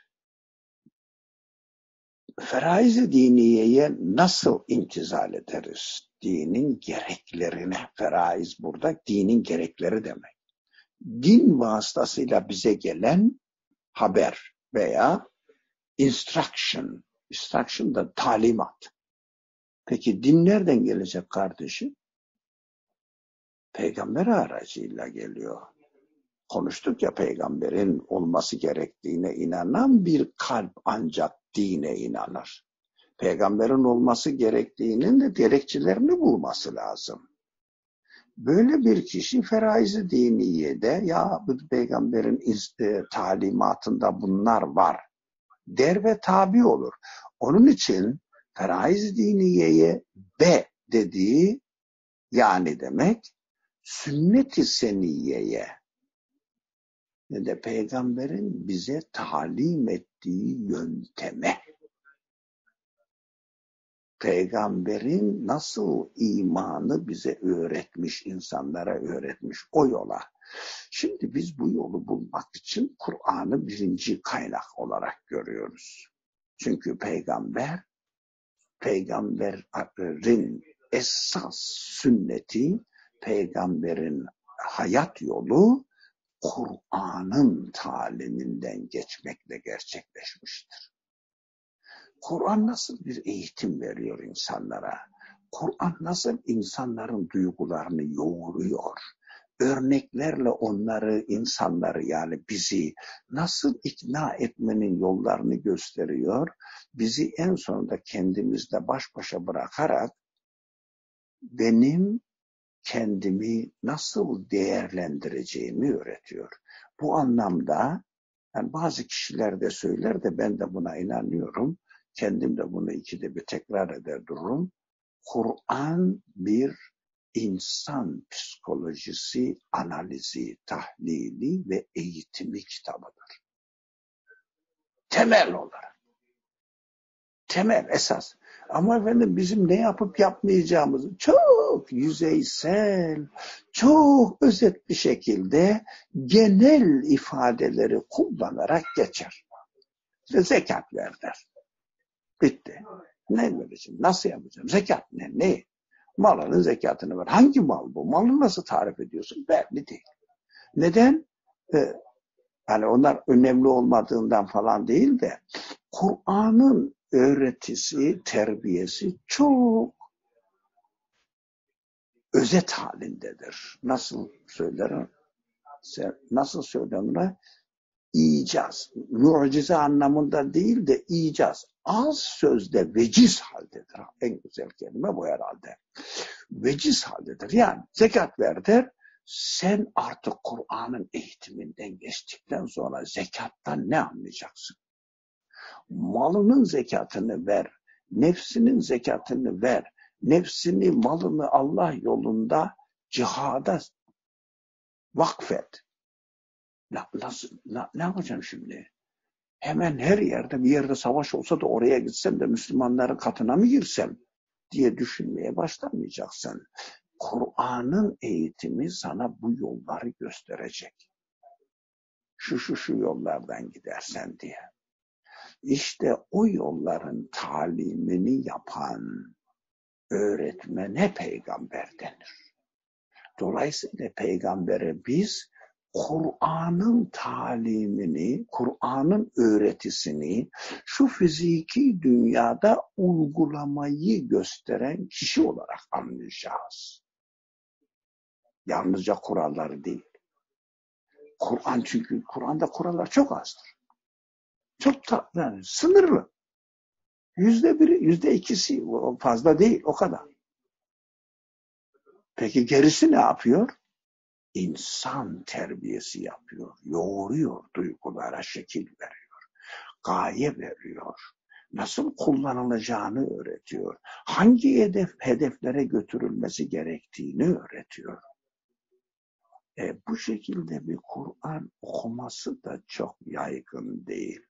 Feraiz-i diniyeye nasıl imtizal ederiz? Dinin gereklerine, feraiz burada dinin gerekleri demek. Din vasıtasıyla bize gelen haber veya instruction da talimat. Peki din nereden gelecek kardeşim? Peygamber aracıyla geliyor. Konuştuk ya, peygamberin olması gerektiğine inanan bir kalp ancak dine inanır. Peygamberin olması gerektiğinin de gerekçelerini bulması lazım. Böyle bir kişi feraiz-i diniyede ya bu peygamberin talimatında bunlar var der ve tabi olur. Onun için feraiz-i diniyeye B dediği yani demek sünnet-i seniyeye ne de peygamberin bize talim ettiği yönteme, peygamberin nasıl imanı bize öğretmiş, insanlara öğretmiş o yola. Şimdi biz bu yolu bulmak için Kur'an'ı birinci kaynak olarak görüyoruz. Çünkü peygamberin esas sünneti, peygamberin hayat yolu Kur'an'ın taliminden geçmekle gerçekleşmiştir. Kur'an nasıl bir eğitim veriyor insanlara? Kur'an nasıl insanların duygularını yoğuruyor? Örneklerle insanları yani bizi nasıl ikna etmenin yollarını gösteriyor? Bizi en sonunda kendimizle baş başa bırakarak benim kendimi nasıl değerlendireceğimi öğretiyor. Bu anlamda yani bazı kişiler de söyler de ben de buna inanıyorum. Kendim de bunu ikide bir tekrar eder dururum. Kur'an bir insan psikolojisi, analizi, tahlili ve eğitimi kitabıdır. Temel olarak. Temel, esas. Ama efendim bizim ne yapıp yapmayacağımızı çok yüzeysel, çok özet bir şekilde genel ifadeleri kullanarak geçer. İşte zekat ver der. Bitti. Ne vereceğim? Nasıl yapacağım? Zekat ne? Ne? Malının zekatını ver. Hangi mal bu? Malı nasıl tarif ediyorsun? Belli değil. Neden? Yani onlar önemli olmadığından falan değil de Kur'an'ın öğretisi, terbiyesi çok özet halindedir. Nasıl söylerim? Nasıl söylenir? İcaz. Mucize anlamında değil de icaz. Az sözde veciz haldedir. En güzel kelime bu herhalde. Veciz haldedir. Yani zekat ver der. Sen artık Kur'an'ın eğitiminden geçtikten sonra zekattan ne anlayacaksın? Malının zekatını ver. Nefsinin zekatını ver. Nefsini, malını Allah yolunda cihada vakfet. Ne yapacağım şimdi? Hemen her yerde bir yerde savaş olsa da oraya gitsem de Müslümanların katına mı girsem diye düşünmeye başlamayacaksın. Kur'an'ın eğitimi sana bu yolları gösterecek. Şu yollardan gidersen diye. İşte o yolların talimini yapan öğretmene peygamber denir. Dolayısıyla peygambere biz Kur'an'ın talimini, Kur'an'ın öğretisini şu fiziki dünyada uygulamayı gösteren kişi olarak anlayacağız. Yalnızca kuralları değil. Çünkü Kur'an'da kurallar çok azdır. Çok yani sınırlı. %1, %2'si fazla değil, o kadar. Peki gerisi ne yapıyor? İnsan terbiyesi yapıyor, yoğuruyor, duygulara şekil veriyor, gaye veriyor, nasıl kullanılacağını öğretiyor, hangi hedeflere götürülmesi gerektiğini öğretiyor. Bu şekilde bir Kur'an okuması da çok yaygın değil.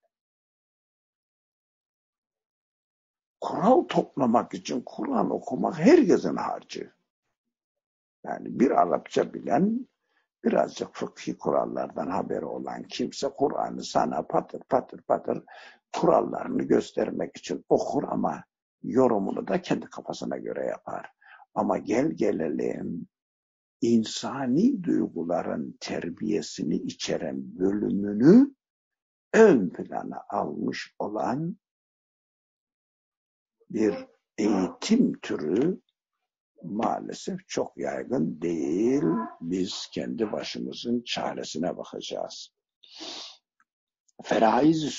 Kural toplamak için Kur'an okumak herkesin harcı. Yani bir Arapça bilen, birazcık fıkhi kurallardan haberi olan kimse Kur'an'ı sana patır patır patır kurallarını göstermek için okur ama yorumunu da kendi kafasına göre yapar. Ama gel gelelim insani duyguların terbiyesini içeren bölümünü ön plana almış olan bir eğitim türü maalesef çok yaygın değil. Biz kendi başımızın çaresine bakacağız. Feraiz-i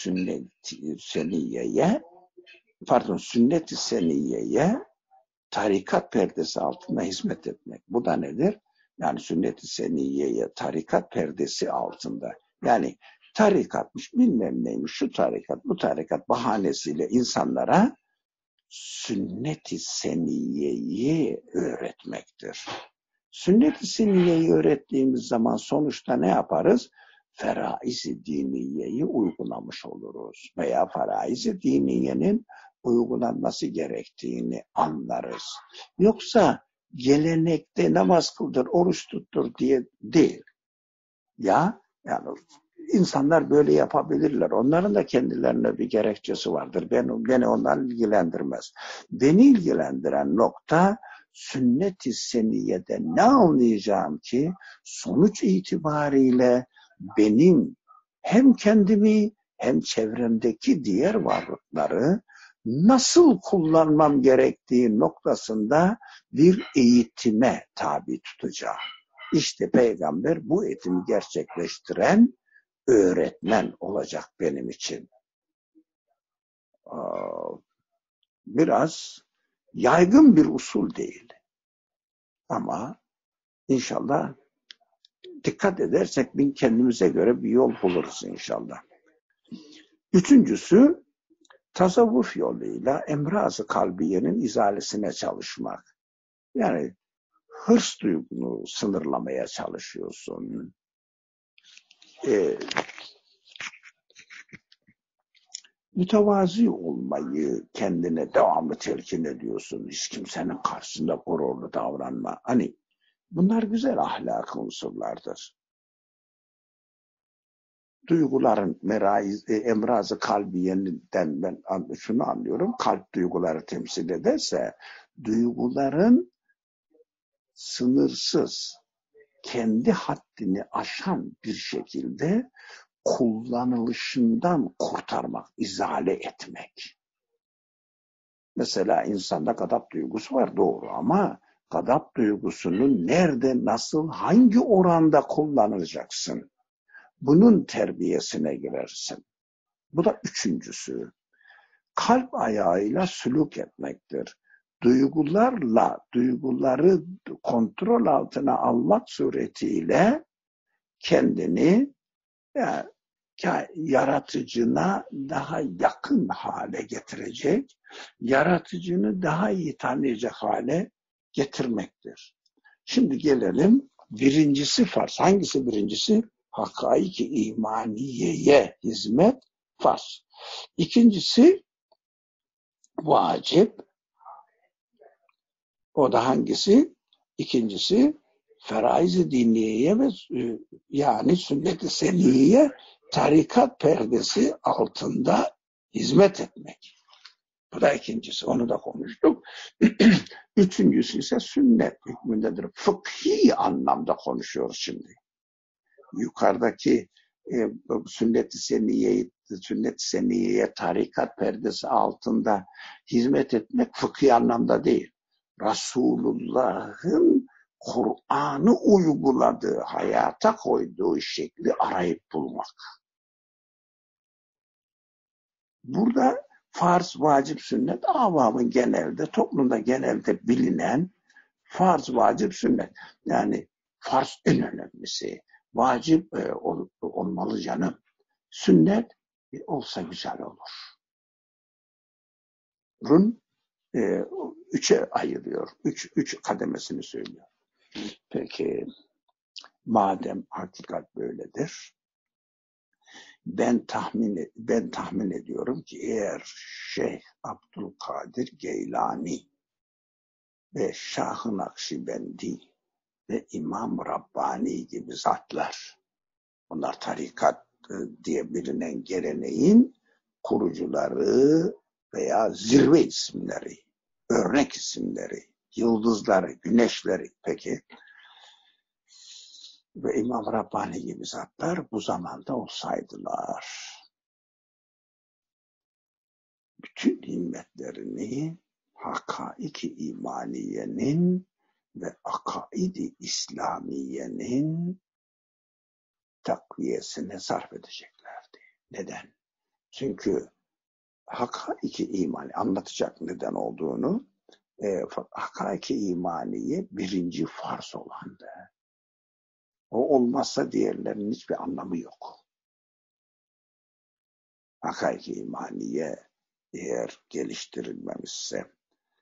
sünnet-i seniyeye tarikat perdesi altında hizmet etmek. Bu da nedir? Yani sünnet-i seniyeye tarikat perdesi altında. Yani tarikatmış, bilmem neymiş, şu tarikat, bu tarikat bahanesiyle insanlara sünnet-i seniyeyi öğretmektir. Sünnet-i seniyeyi öğrettiğimiz zaman sonuçta ne yaparız? Feraiz-i diniyeyi uygulamış oluruz. Veya feraiz-i diniyenin uygulanması gerektiğini anlarız. Yoksa gelenekte namaz kıldır, oruç tuttur diye değil. Ya yani insanlar böyle yapabilirler. Onların da kendilerine bir gerekçesi vardır. Beni onlar ilgilendirmez. Beni ilgilendiren nokta sünnet-i seniyede ne anlayacağım ki sonuç itibariyle benim hem kendimi hem çevremdeki diğer varlıkları nasıl kullanmam gerektiği noktasında bir eğitime tabi tutacağım. İşte peygamber bu eğitimi gerçekleştiren öğretmen olacak benim için. Biraz yaygın bir usul değil. Ama inşallah dikkat edersek kendimize göre bir yol buluruz inşallah. Üçüncüsü tasavvuf yoluyla emraz-ı kalbiyenin izalesine çalışmak. Yani hırs duygunu sınırlamaya çalışıyorsun. Mütevazi olmayı kendine devamlı telkin ediyorsun. Hiç kimsenin karşısında gururlu davranma. Hani bunlar güzel ahlak unsurlardır. Duyguların emrazı kalbiyenden ben şunu anlıyorum. Kalp duyguları temsil ederse duyguların sınırsız, kendi haddini aşan bir şekilde kullanılışından kurtarmak, izale etmek. Mesela insanda gadap duygusu var doğru ama gadap duygusunu nerede, nasıl, hangi oranda kullanacaksın? Bunun terbiyesine girersin. Bu da üçüncüsü. Kalp ayağıyla sülük etmektir. Duyguları kontrol altına almak suretiyle kendini yaratıcına daha yakın hale getirecek, yaratıcını daha iyi tanıyacak hale getirmektir. Şimdi gelelim birincisi farz. Hangisi birincisi? Hakaik-i imaniyeye hizmet farz. İkincisi vacip. O da hangisi? İkincisi feraiz-i diniyeye ve yani sünnet-i seniyeye tarikat perdesi altında hizmet etmek. Bu da ikincisi. Onu da konuştuk. Üçüncüsü ise sünnet hükmündedir. Fıkhi anlamda konuşuyoruz şimdi. Yukarıdaki sünnet-i seniyeye tarikat perdesi altında hizmet etmek fıkhi anlamda değil. Resulullah'ın Kur'an'ı uyguladığı, hayata koyduğu şekli arayıp bulmak. Burada farz, vacip, sünnet avamın genelde, toplumda genelde bilinen farz, vacip, sünnet. Yani farz en önemlisi. Vacip olmalı canım. Sünnet olsa güzel olur. Run üçe ayırıyor. Üç kademesini söylüyor. Peki Madem hakikat böyledir, ben tahmin ediyorum ki eğer Şeyh Abdülkadir Geylani ve Şah-ı Nakşibendi ve İmam Rabbani gibi zatlar, bunlar tarikat diye bilinen geleneğin kurucuları veya zirve isimleri, örnek isimleri, yıldızları, güneşleri peki ve İmam Rabbani gibi zatlar bu zamanda olsaydılar, bütün himmetlerini hakaiki imaniyenin ve akaidi İslamiyenin takviyesine sarf edeceklerdi. Neden? Çünkü hakaiki imani anlatacak neden olduğunu, hakaiki imaniye birinci farz olandı. O olmazsa diğerlerinin hiçbir anlamı yok. Hakaiki imaniye eğer geliştirilmemişse,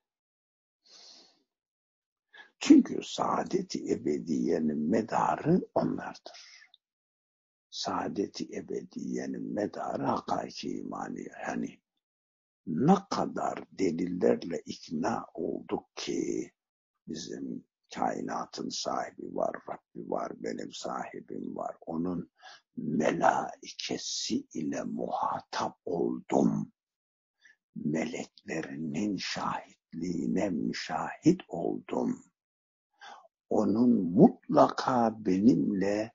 çünkü saadet-i ebediyenin medarı onlardır. Saadet-i ebediyenin medarı hakaiki imaniye. Yani ne kadar delillerle ikna olduk ki bizim kainatın sahibi var, Rabbi var, benim sahibim var. Onun melaikesi ile muhatap oldum. Meleklerinin şahitliğine müşahit oldum. Onun mutlaka benimle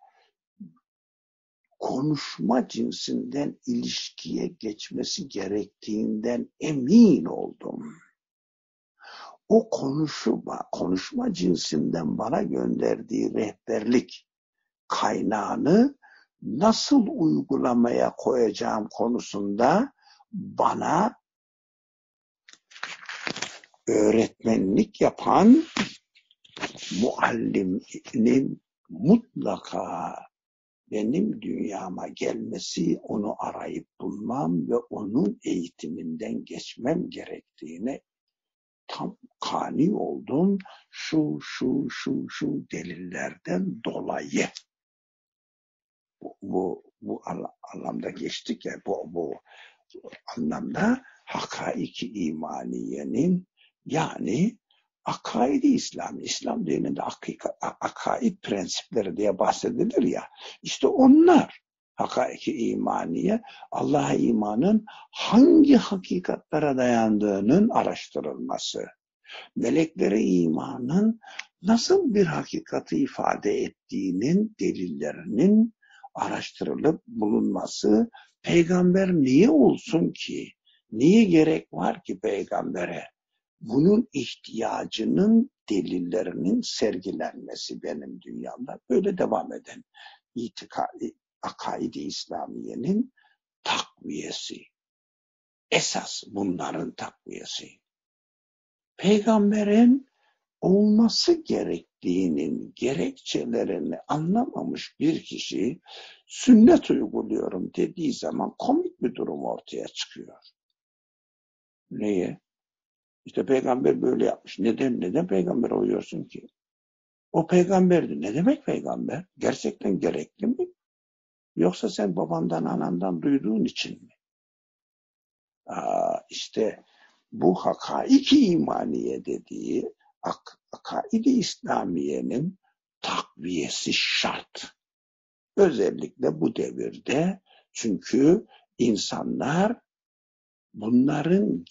konuşma cinsinden ilişkiye geçmesi gerektiğinden emin oldum. O konuşma cinsinden bana gönderdiği rehberlik kaynağını nasıl uygulamaya koyacağım konusunda bana öğretmenlik yapan mualliminin mutlaka benim dünyama gelmesi, onu arayıp bulmam ve onun eğitiminden geçmem gerektiğine tam kani oldum. Şu delillerden dolayı. Bu anlamda geçtik ya, bu anlamda hakaiki imaniyenin, yani akaidi İslam dininde akaid prensipleri diye bahsedilir ya, işte onlar hakaiki imaniye, Allah'a imanın hangi hakikatlere dayandığının araştırılması, meleklere imanın nasıl bir hakikati ifade ettiğinin delillerinin araştırılıp bulunması, peygamber niye olsun ki? Niye gerek var ki peygambere? Bunun ihtiyacının delillerinin sergilenmesi benim dünyamda böyle devam eden akaidi İslamiye'nin takviyesi. Esas bunların takviyesi. Peygamberin olması gerektiğinin gerekçelerini anlamamış bir kişi sünnet uyguluyorum dediği zaman komik bir durum ortaya çıkıyor. Neye? İşte peygamber böyle yapmış. Neden peygambere uyuyorsun ki? O peygamberdi. Ne demek peygamber? Gerçekten gerekli mi? Yoksa sen babandan anandan duyduğun için mi? İşte bu hakaiki imaniye dediği akaidi İslamiye'nin takviyesi şart. Özellikle bu devirde, çünkü insanlar bunların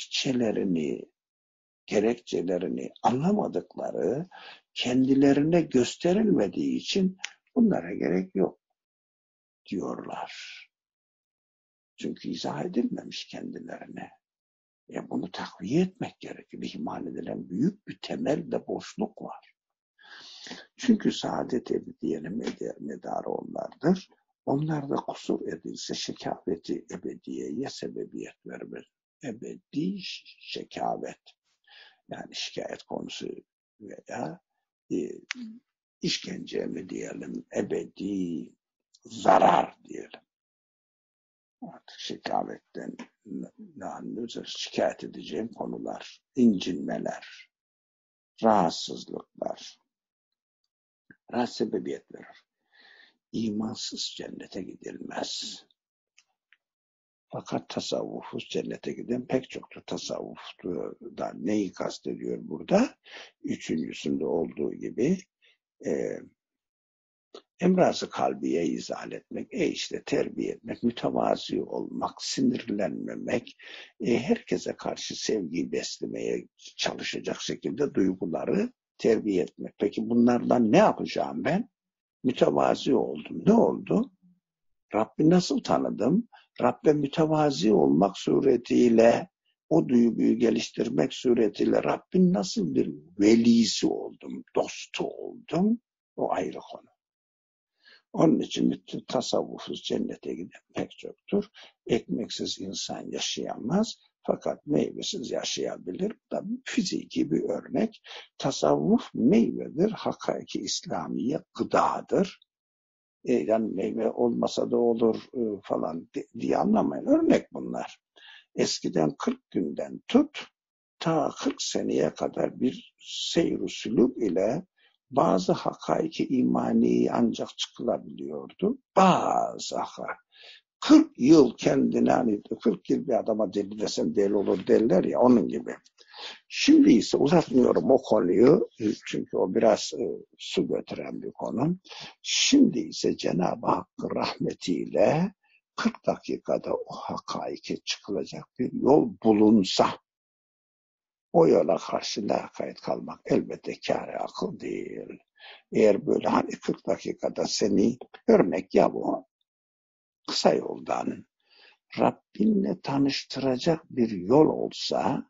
gerekçelerini anlamadıkları, kendilerine gösterilmediği için bunlara gerek yok diyorlar. Çünkü izah edilmemiş kendilerine. Bunu takviye etmek gerekir. İhmal edilen büyük bir temelde boşluk var. Çünkü saadet ebediyenin medarı onlardır. Onlarda kusur edilse şekaveti ebediyeye sebebiyet vermez. Ebedi şekavet. Yani şikayet konusu veya işkence mi diyelim, ebedi zarar diyelim. Artık şikavetten ne anlıyoruz? Şikayet edeceğim konular, incinmeler, rahatsızlıklar. sebebiyet verir. İmansız cennete gidilmez. Fakat tasavvufsuz cennete giden pek çoktur. Tasavvufta neyi kastediyor burada? Üçüncüsünde olduğu gibi emraz-ı kalbiye izah etmek, işte terbiye etmek, mütevazi olmak, sinirlenmemek, herkese karşı sevgiyi beslemeye çalışacak şekilde duyguları terbiye etmek. Peki bunlardan ne yapacağım ben? Mütevazi oldum. Ne oldu? Rabbi nasıl tanıdım? Rabbe mütevazi olmak suretiyle, o duyguyu geliştirmek suretiyle Rabbin nasıl bir velisi oldum, dostu oldum? O ayrı konu. Onun için bütün tasavvufsuz cennete giden pek çoktur. Ekmeksiz insan yaşayamaz. Fakat meyvesiz yaşayabilir. Bu da fiziki bir örnek. Tasavvuf meyvedir. Hakiki İslamiye gıdadır. Yani meyve olmasa da olur falan diye anlamayın. Örnek bunlar. Eskiden 40 günden tut, ta 40 seneye kadar bir seyr-i sülûk ile bazı hakaiki imani ancak çıkılabiliyordu. Bazı 40 yıl kendine, hani 40 yıl bir adama deli desen deli olur derler ya, onun gibi. Şimdi ise uzatmıyorum o konuyu, çünkü o biraz su götüren bir konu. Şimdi ise Cenab-ı Hakk'ın rahmetiyle 40 dakikada o hakaike çıkılacak bir yol bulunsa, o yola karşı lakayt kalmak elbette kâr-ı akıl değil. Eğer böyle hani 40 dakikada seni, örnek ya bu, kısa yoldan Rabbinle tanıştıracak bir yol olsa,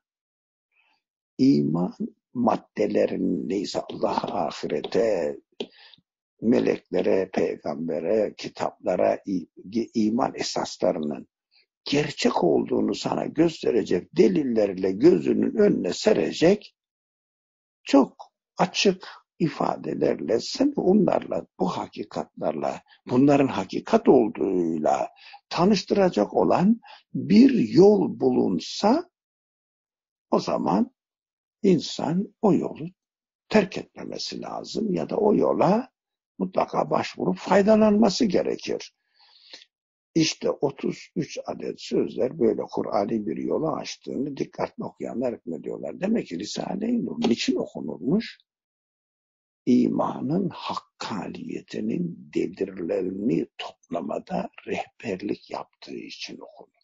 iman maddelerin neyse Allah'a, ahirete, meleklere, peygambere, kitaplara, iman esaslarının gerçek olduğunu sana gösterecek delillerle gözünün önüne serecek çok açık ifadelerle seni onlarla, bu hakikatlarla, bunların hakikat olduğuyla tanıştıracak olan bir yol bulunsa, o zaman insan o yolu terk etmemesi lazım ya da o yola mutlaka başvurup faydalanması gerekir. İşte 33 adet sözler böyle Kur'an'ı bir yola açtığını dikkatli okuyanlar hükmediyorlar. Demek ki Risale-i Nur niçin okunurmuş? İmanın hakkaniyetinin delillerini toplamada rehberlik yaptığı için okunur.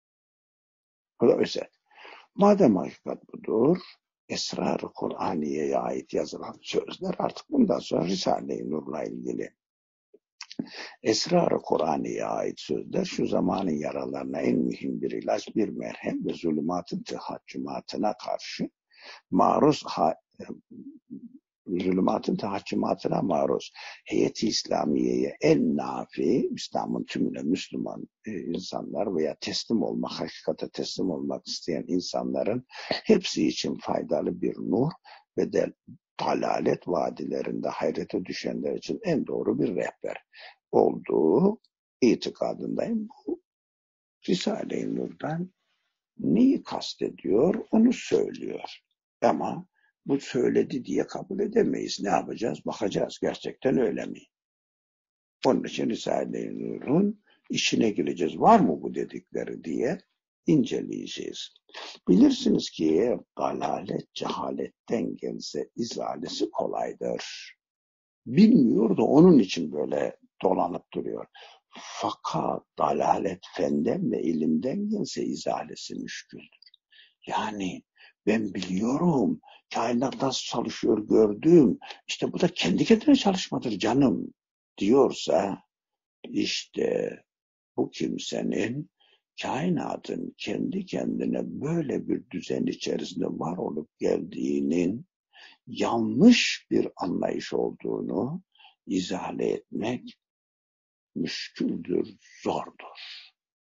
Bu da özet. Madem hakikat budur, Esrar-ı Kur'aniye'ye ait yazılan sözler artık bundan sonra Risale-i Nur'la ilgili. Esrar-ı Kur'aniye'ye ait sözler şu zamanın yaralarına en mühim bir ilaç, bir merhem ve zulümatın tehaccümatına karşı maruz zulümatın tehaccümatına maruz heyeti İslamiye'ye en nafi, İslam'ın tümüne Müslüman insanlar veya teslim olmak, hakikate teslim olmak isteyen insanların hepsi için faydalı bir nur ve de dalalet vadilerinde hayrete düşenler için en doğru bir rehber olduğu itikadındayım. Bu Risale-i Nur'dan neyi kastediyor onu söylüyor. Ama bu söyledi diye kabul edemeyiz. Ne yapacağız? Bakacağız. Gerçekten öyle mi? Onun için Risale-i Nur'un işine gireceğiz. Var mı bu dedikleri diye inceleyeceğiz. Bilirsiniz ki dalalet cehaletten gelse izalesi kolaydır. Bilmiyor da onun için böyle dolanıp duruyor. Fakat dalalet fenden ve ilimden gelse izalesi müşküldür. Yani ben biliyorum, kainat nasıl çalışıyor gördüm, işte bu da kendi kendine çalışmadır canım diyorsa, işte bu kimsenin kainatın kendi kendine böyle bir düzen içerisinde var olup geldiğinin yanlış bir anlayış olduğunu izale etmek müşküldür, zordur.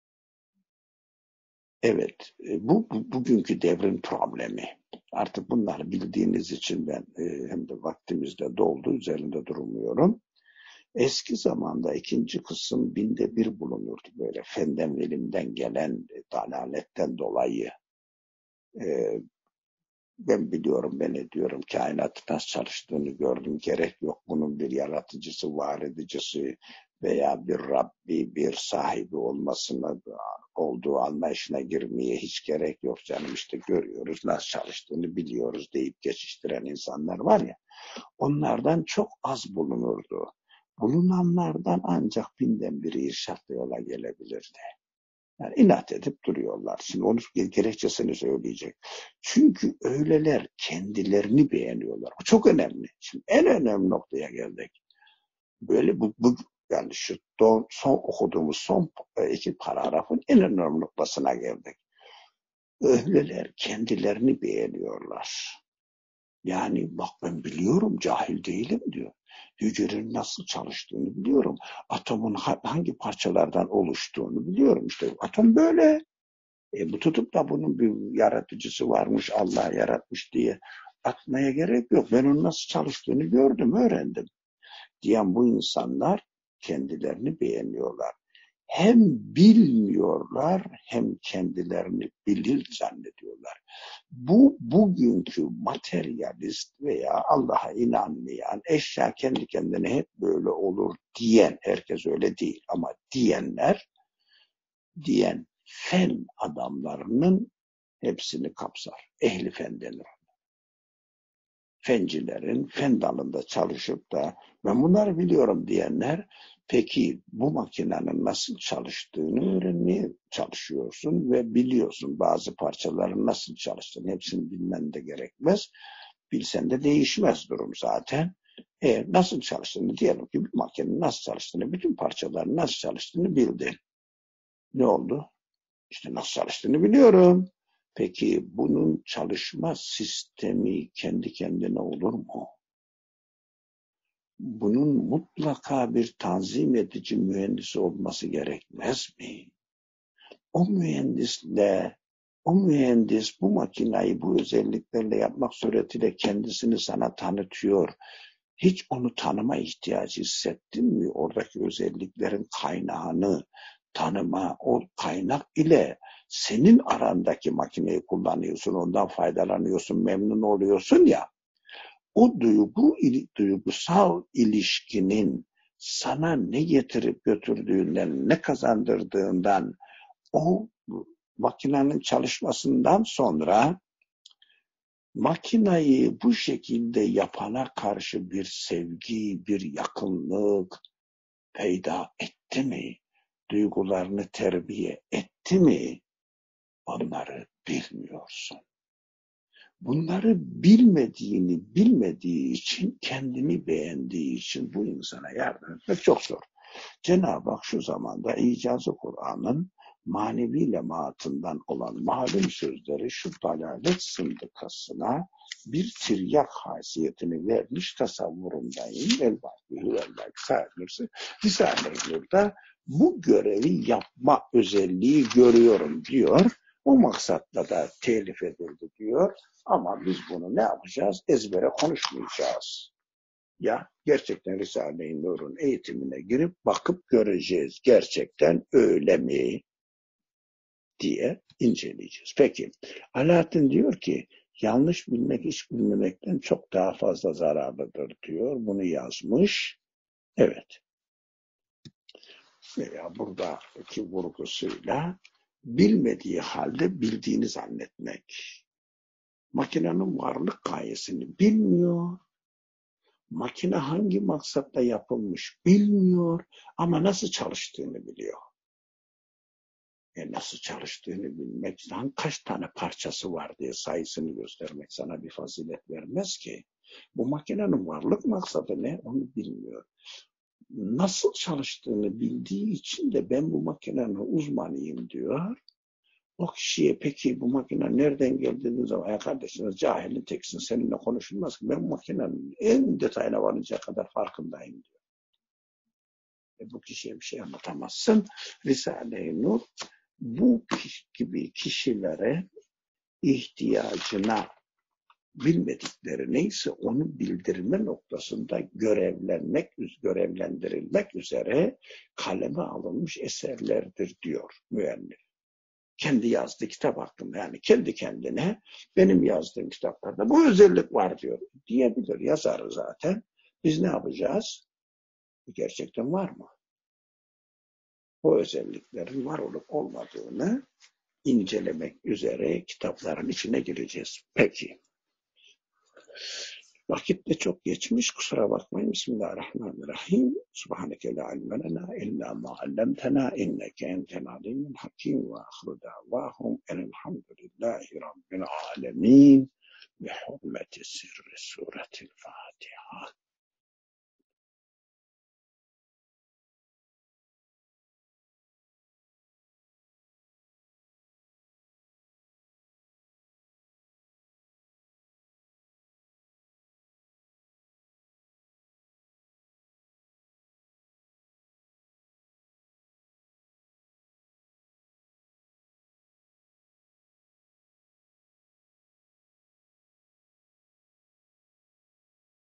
Evet, bu bugünkü devrin problemi. Artık bunları bildiğiniz için ben hem de vaktimiz de doldu, üzerinde durmuyorum. Eski zamanda ikinci kısım binde bir bulunurdu böyle fenden ve ilimden gelen dalaletten dolayı Ben biliyorum, ben ediyorum. Kainatı nasıl çalıştığını gördüm. Gerek yok bunun bir yaratıcısı, var edicisi veya bir Rabbi, bir sahibi olmasına, olduğu anlayışına girmeye hiç gerek yok canım. İşte görüyoruz, nasıl çalıştığını biliyoruz deyip geçiştiren insanlar var ya, onlardan çok az bulunurdu. Bulunanlardan ancak binden biri irşatlı yola gelebilirdi. Yani inat edip duruyorlar. Şimdi onun gerekçesini söyleyecek. Çünkü öyleler kendilerini beğeniyorlar. Bu çok önemli. Şimdi en önemli noktaya geldik. Böyle yani şu son okuduğumuz son iki paragrafın en önemli noktasına geldik. Öyleler kendilerini beğeniyorlar. Yani bak ben biliyorum, cahil değilim diyor. Hücrenin nasıl çalıştığını biliyorum. Atomun hangi parçalardan oluştuğunu biliyorum. İşte atom böyle. Bu tutup da bunun bir yaratıcısı varmış, Allah yaratmış diye atmaya gerek yok. Ben onun nasıl çalıştığını gördüm, öğrendim diyen bu insanlar kendilerini beğeniyorlar. Hem bilmiyorlar hem kendilerini bilir zannediyorlar. Bu bugünkü materyalist veya Allah'a inanmayan, eşya kendi kendine hep böyle olur diyen, herkes öyle değil ama diyen fen adamlarının hepsini kapsar. Ehli fen denir. Fencilerin fen dalında çalışıp da ben bunları biliyorum diyenler, peki bu makinenin nasıl çalıştığını öğrenmeye çalışıyorsun ve biliyorsun bazı parçaların nasıl çalıştığını, hepsini bilmen de gerekmez. Bilsen de değişmez durum zaten. Nasıl çalıştığını, diyelim ki bir makinenin nasıl çalıştığını, bütün parçaların nasıl çalıştığını bildin. Ne oldu? İşte nasıl çalıştığını biliyorum. Peki bunun çalışma sistemi kendi kendine olur mu? Bunun mutlaka bir tanzim edici mühendisi olması gerekmez mi? O mühendis bu makinayı bu özelliklerle yapmak suretiyle kendisini sana tanıtıyor. Hiç onu tanıma ihtiyacı hissettin mi? Oradaki özelliklerin kaynağını tanıma, o kaynak ile senin arandaki makineyi kullanıyorsun, ondan faydalanıyorsun, memnun oluyorsun ya. O duygusal ilişkinin sana ne getirip götürdüğünden, ne kazandırdığından, o makinenin çalışmasından sonra makinayı bu şekilde yapana karşı bir sevgi, bir yakınlık peyda etti mi? Duygularını terbiye etti mi? Onları bilmiyorsun. Bunları bilmediği için, kendini beğendiği için bu insana yardım etmek çok zor. Cenab-ı Hak şu zamanda icazı Kur'an'ın manevi lemaatından olan malum sözleri şu dalalet sındıkasına bir tiryak haysiyetini vermiş tasavvurundayım. Elbaki sayılırsa Risale-i Nur'da bu görevi yapma özelliği görüyorum diyor. O maksatla da telif edildi diyor. Ama biz bunu ne yapacağız? Ezbere konuşmayacağız. Ya gerçekten Risale-i Nur'un eğitimine girip bakıp göreceğiz. Gerçekten öyle mi diye inceleyeceğiz. Peki Alaaddin diyor ki yanlış bilmek hiç bilmemekten çok daha fazla zararlıdır diyor. Bunu yazmış. Evet. Veya buradaki vurgusuyla bilmediği halde bildiğini zannetmek. Makinenin varlık gayesini bilmiyor. Makine hangi maksatla yapılmış bilmiyor ama nasıl çalıştığını biliyor. Nasıl çalıştığını bilmekten kaç tane parçası var diye sayısını göstermek sana bir fazilet vermez ki. Bu makinenin varlık maksadı ne onu bilmiyor. Nasıl çalıştığını bildiği için de ben bu makinenin uzmanıyım diyor. O kişiye peki bu makine nereden geldi dediğiniz zaman ya kardeşiniz cahilin teksin seninle konuşulmaz ki ben bu makinenin en detayına varınca kadar farkındayım diyor. Bu kişiye bir şey anlatamazsın. Risale-i Nur bu gibi kişilere ihtiyacına bilmedikleri neyse onu bildirme noktasında görevlendirilmek üzere kaleme alınmış eserlerdir diyor müellif. Kendi yazdığı kitap hakkında, yani kendi kendine benim yazdığım kitaplarda bu özellik var diyor. Diyebilir, yazar zaten. Biz ne yapacağız? Gerçekten var mı? O özelliklerin var olup olmadığını incelemek üzere kitapların içine gireceğiz. Peki. Vakit de çok geçmiş. Kusura bakmayın. Bismillahirrahmanirrahim. Subhaneke la ilme lena illa ma allamtena inneke entel alimul hakim ve ahiru davahum elhamdülillahi rabbil alemin. Bi hurmeti sirri suretil Fatiha.